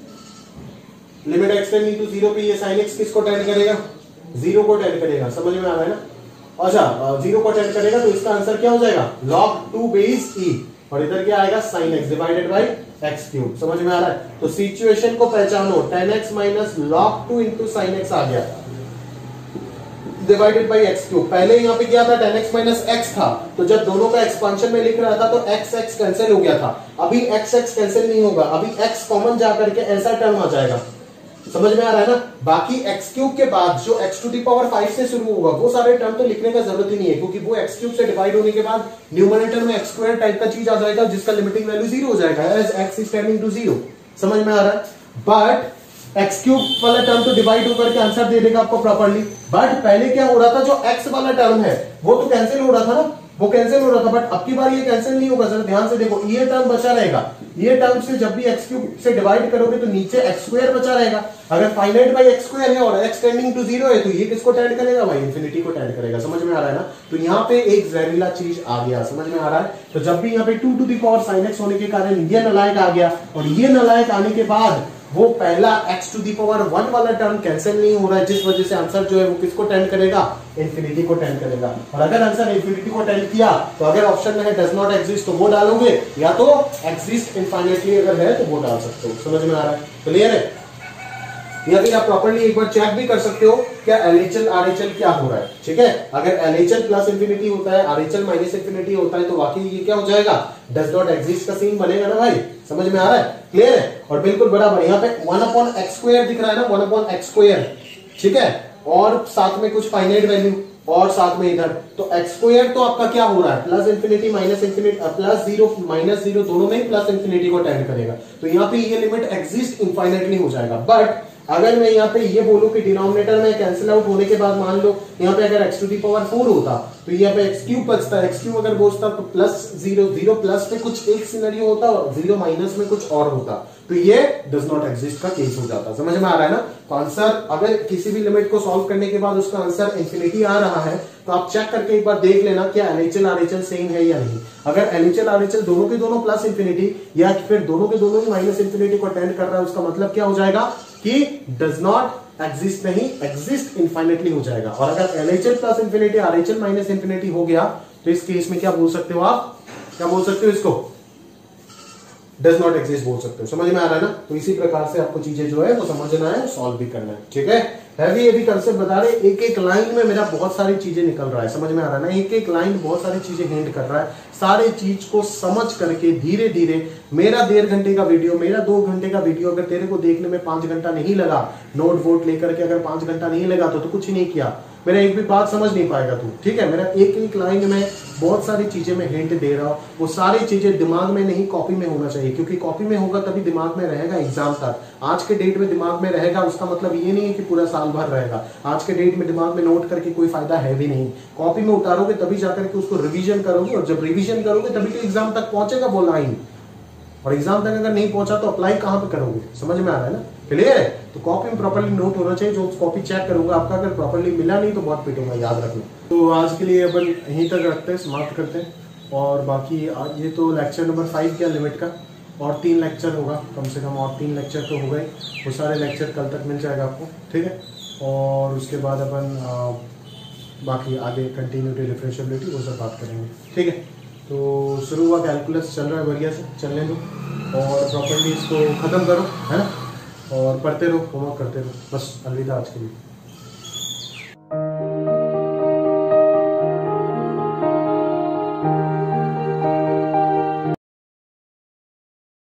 S1: लिमिट x टेंडिंग टू 0 पे ये sin x किसको टेंड करेगा? 0 को टेंड करेगा। समझ में आ रहा है ना? अच्छा, 0 को टेंड करेगा तो इसका आंसर क्या हो जाएगा? log 2 बेस e, और इधर क्या आएगा? sin x divided by x cube. समझ में आ रहा है? तो सिचुएशन को पहचानो, tan x minus log 2 into sin x आ गया डिवाइडेड बाई x क्यूब। पहले यहाँ पे क्या था? tan x माइनस x था, तो जब दोनों का एक्सपांशन में लिख रहा था तो x x कैंसिल हो गया था। अभी x x कैंसिल नहीं होगा, अभी x कॉमन जा करके ऐसा टर्म आ जाएगा। समझ में आ रहा है ना? बाकी x क्यूब के बाद जो x टू दी पावर 5 से शुरू होगा वो सारे टर्म तो लिखने का जरूरत ही नहीं है, क्योंकि वो x क्यूब से डिवाइड होने के बाद न्यूमरेटर में x स्क्वायर टाइप का चीज आ जाएगा जिसका लिमिटिंग वैल्यू 0 हो जाएगा, as x is tending to 0। समझ में आ रहा है? बट x क्यूब वाला टर्म तो डिवाइड होकर के आंसर दे देगा आपको प्रॉपर्ली। बट पहले क्या हो रहा था, जो x वाला टर्म है वो तो कैंसिल हो रहा था ना, वो कैंसिल हो रहा था, बट अब की बार ये कैंसिल नहीं होगा। जरा ध्यान से देखो, ये टर्म बचा रहेगा, ये टर्म से जब भी x क्यूब से डिवाइड करोगे तो नीचे x स्क्वायर बचा रहेगा। अगर फाइनाइट बाई x स्क्वायर है और x टेंडिंग टू 0 है तो ये किसको टेंड करेगा भाई? इंफिनिटी को टेंड करेगा। समझ में आ रहा है ना? तो यहाँ पे एक जहरीला चीज आ गया। समझ में आ रहा है? तो जब भी यहाँ पे 2 to the power sin x होने के कारण ये नालायक आ गया, और ये नालायक आने के बाद वो पहला x टू दी पावर 1 वाला टर्म कैंसिल नहीं हो रहा है, जिस वजह से आंसर जो है वो किसको टेंड करेगा? इंफिनिटी को टेंड करेगा। और अगर आंसर इंफिनिटी को टेंड किया तो अगर ऑप्शन में है डज नॉट एग्जिस्ट तो वो डालोगे, या तो एग्जिस्ट इनफाइनाइटली अगर है तो वो डाल सकते हो। समझ में आ रहा है? क्लियर है? या फिर आप प्रॉपर्ली एक बार चेक भी कर सकते हो क्या LHL RHL क्या हो रहा है। ठीक है, अगर LHL प्लस इंफिनिटी होता है, RHL माइनस इंफिनिटी होता है तो वाकई ये क्या हो जाएगा? डज नॉट एग्जिस्ट का सीन बनेगा ना भाई। समझ में आ रहा है? क्लियर है? और बिल्कुल बराबर यहाँ पे 1/x स्क्वायर दिख रहा है ना, 1/x स्क्वायर। ठीक है, और साथ में कुछ फाइनाइट वैल्यू और साथ में इधर तो x स्क्वायर तो आपका क्या हो रहा है? Plus infinity minus infinity, plus 0 minus 0 दोनों में प्लस इंफिनिटी को टेंड करेगा। तो यहाँ पे ये लिमिट एग्जिस्ट इनफाइनाइटली हो जाएगा। बट अगर मैं यहाँ पे ये बोलूं कि डिनोमिनेटर में कैंसिल आउट होने के बाद मान लो यहाँ पे अगर x टू दी पावर 4 होता तो यहाँ पे x क्यूब बचता है, x क्यूब अगर बचता तो प्लस 0 प्लस पे कुछ एक सिनेरियो होता और 0 माइनस में कुछ और होता, तो ये डज नॉट एग्जिस्ट का केस हो जाता। समझ में आ रहा है ना? तो आंसर अगर किसी भी लिमिट को सॉल्व करने के बाद उसका आंसर इंफिनिटी आ रहा है तो आप चेक करके एक बार देख लेना क्या LHL RHL सेम है या नहीं। अगर LHL RHL दोनों के दोनों प्लस इंफिनिटी या फिर दोनों के दोनों ही माइनस इंफिनिटी को अटेंड कर रहा है, उसका मतलब क्या हो जाएगा कि डज नॉट एग्जिस्ट नहीं, एग्जिस्ट इनफाइनाइटली हो जाएगा। और अगर LHL plus infinity RHL minus infinity हो गया तो इस केस में क्या बोल सकते हो आप? क्या बोल सकते हो इसको? डज नॉट एग्जिस्ट बोल सकते हो। समझ में आ रहा है ना? तो इसी प्रकार से आपको चीजें जो है वो समझना है, सॉल्व भी करना है। ठीक है, हैवी कंसेप्ट बता रहे, एक एक लाइन में मेरा बहुत सारी चीजें निकल रहा है। समझ में आ रहा है ना? एक एक लाइन बहुत सारी चीजें हिंट कर रहा है। सारे चीज को समझ करके धीरे धीरे, मेरा 1.5 घंटे का वीडियो, मेरा 2 घंटे का वीडियो अगर तेरे को देखने में 5 घंटा नहीं लगा, नोट वोट लेकर के अगर 5 घंटा नहीं लगा तो कुछ ही नहीं किया, मेरा एक भी बात समझ नहीं पाएगा तू। ठीक है, मेरा एक एक लाइन में बहुत सारी चीजें मैं हिंट दे रहा हूँ, वो सारी चीजें दिमाग में नहीं कॉपी में होना चाहिए, क्योंकि कॉपी में होगा तभी दिमाग में रहेगा एग्जाम तक। आज के डेट में दिमाग में रहेगा उसका मतलब ये नहीं है कि पूरा साल भर रहेगा। आज के डेट में दिमाग में नोट करके कोई फायदा है भी नहीं। कॉपी में उतारोगे तभी जाकर के उसको रिवीजन करोगे, और जब रिवीजन करोगे तभी तो एग्जाम तक पहुंचेगा वो लाइन, और एग्जाम तक अगर नहीं पहुंचा तो अप्लाई कहां पे करोगे। समझ में आ रहा है ना? क्लियर है? तो कॉपी में प्रॉपर्ली नोट होना चाहिए। जो कॉपी चेक करूंगा आपका, अगर प्रॉपर्ली मिला नहीं तो बहुत पिटूंगा, याद रखना। तो आज के लिए अपन यहीं तक रखते हैं, समाप्त करते हैं। और बाकी ये तो लेक्चर नंबर 5 क्या लिमिट का, और 3 लेक्चर होगा कम से कम, और 3 लेक्चर तो हो गए। वो सारे लेक्चर कल तक मिल जाएगा आपको। ठीक है, और उसके बाद अपन बाकी आगे कंटिन्यूटी, डिफरेंशिएबिलिटी वो सब बात करेंगे। ठीक है, तो शुरू हुआ कैलकुलस, चल रहा है बढ़िया से, चलने दो और प्रॉपर्ली इसको ख़त्म करो, है ना? और पढ़ते रहो, होमवर्क करते रहो। बस अलविदा आज के लिए।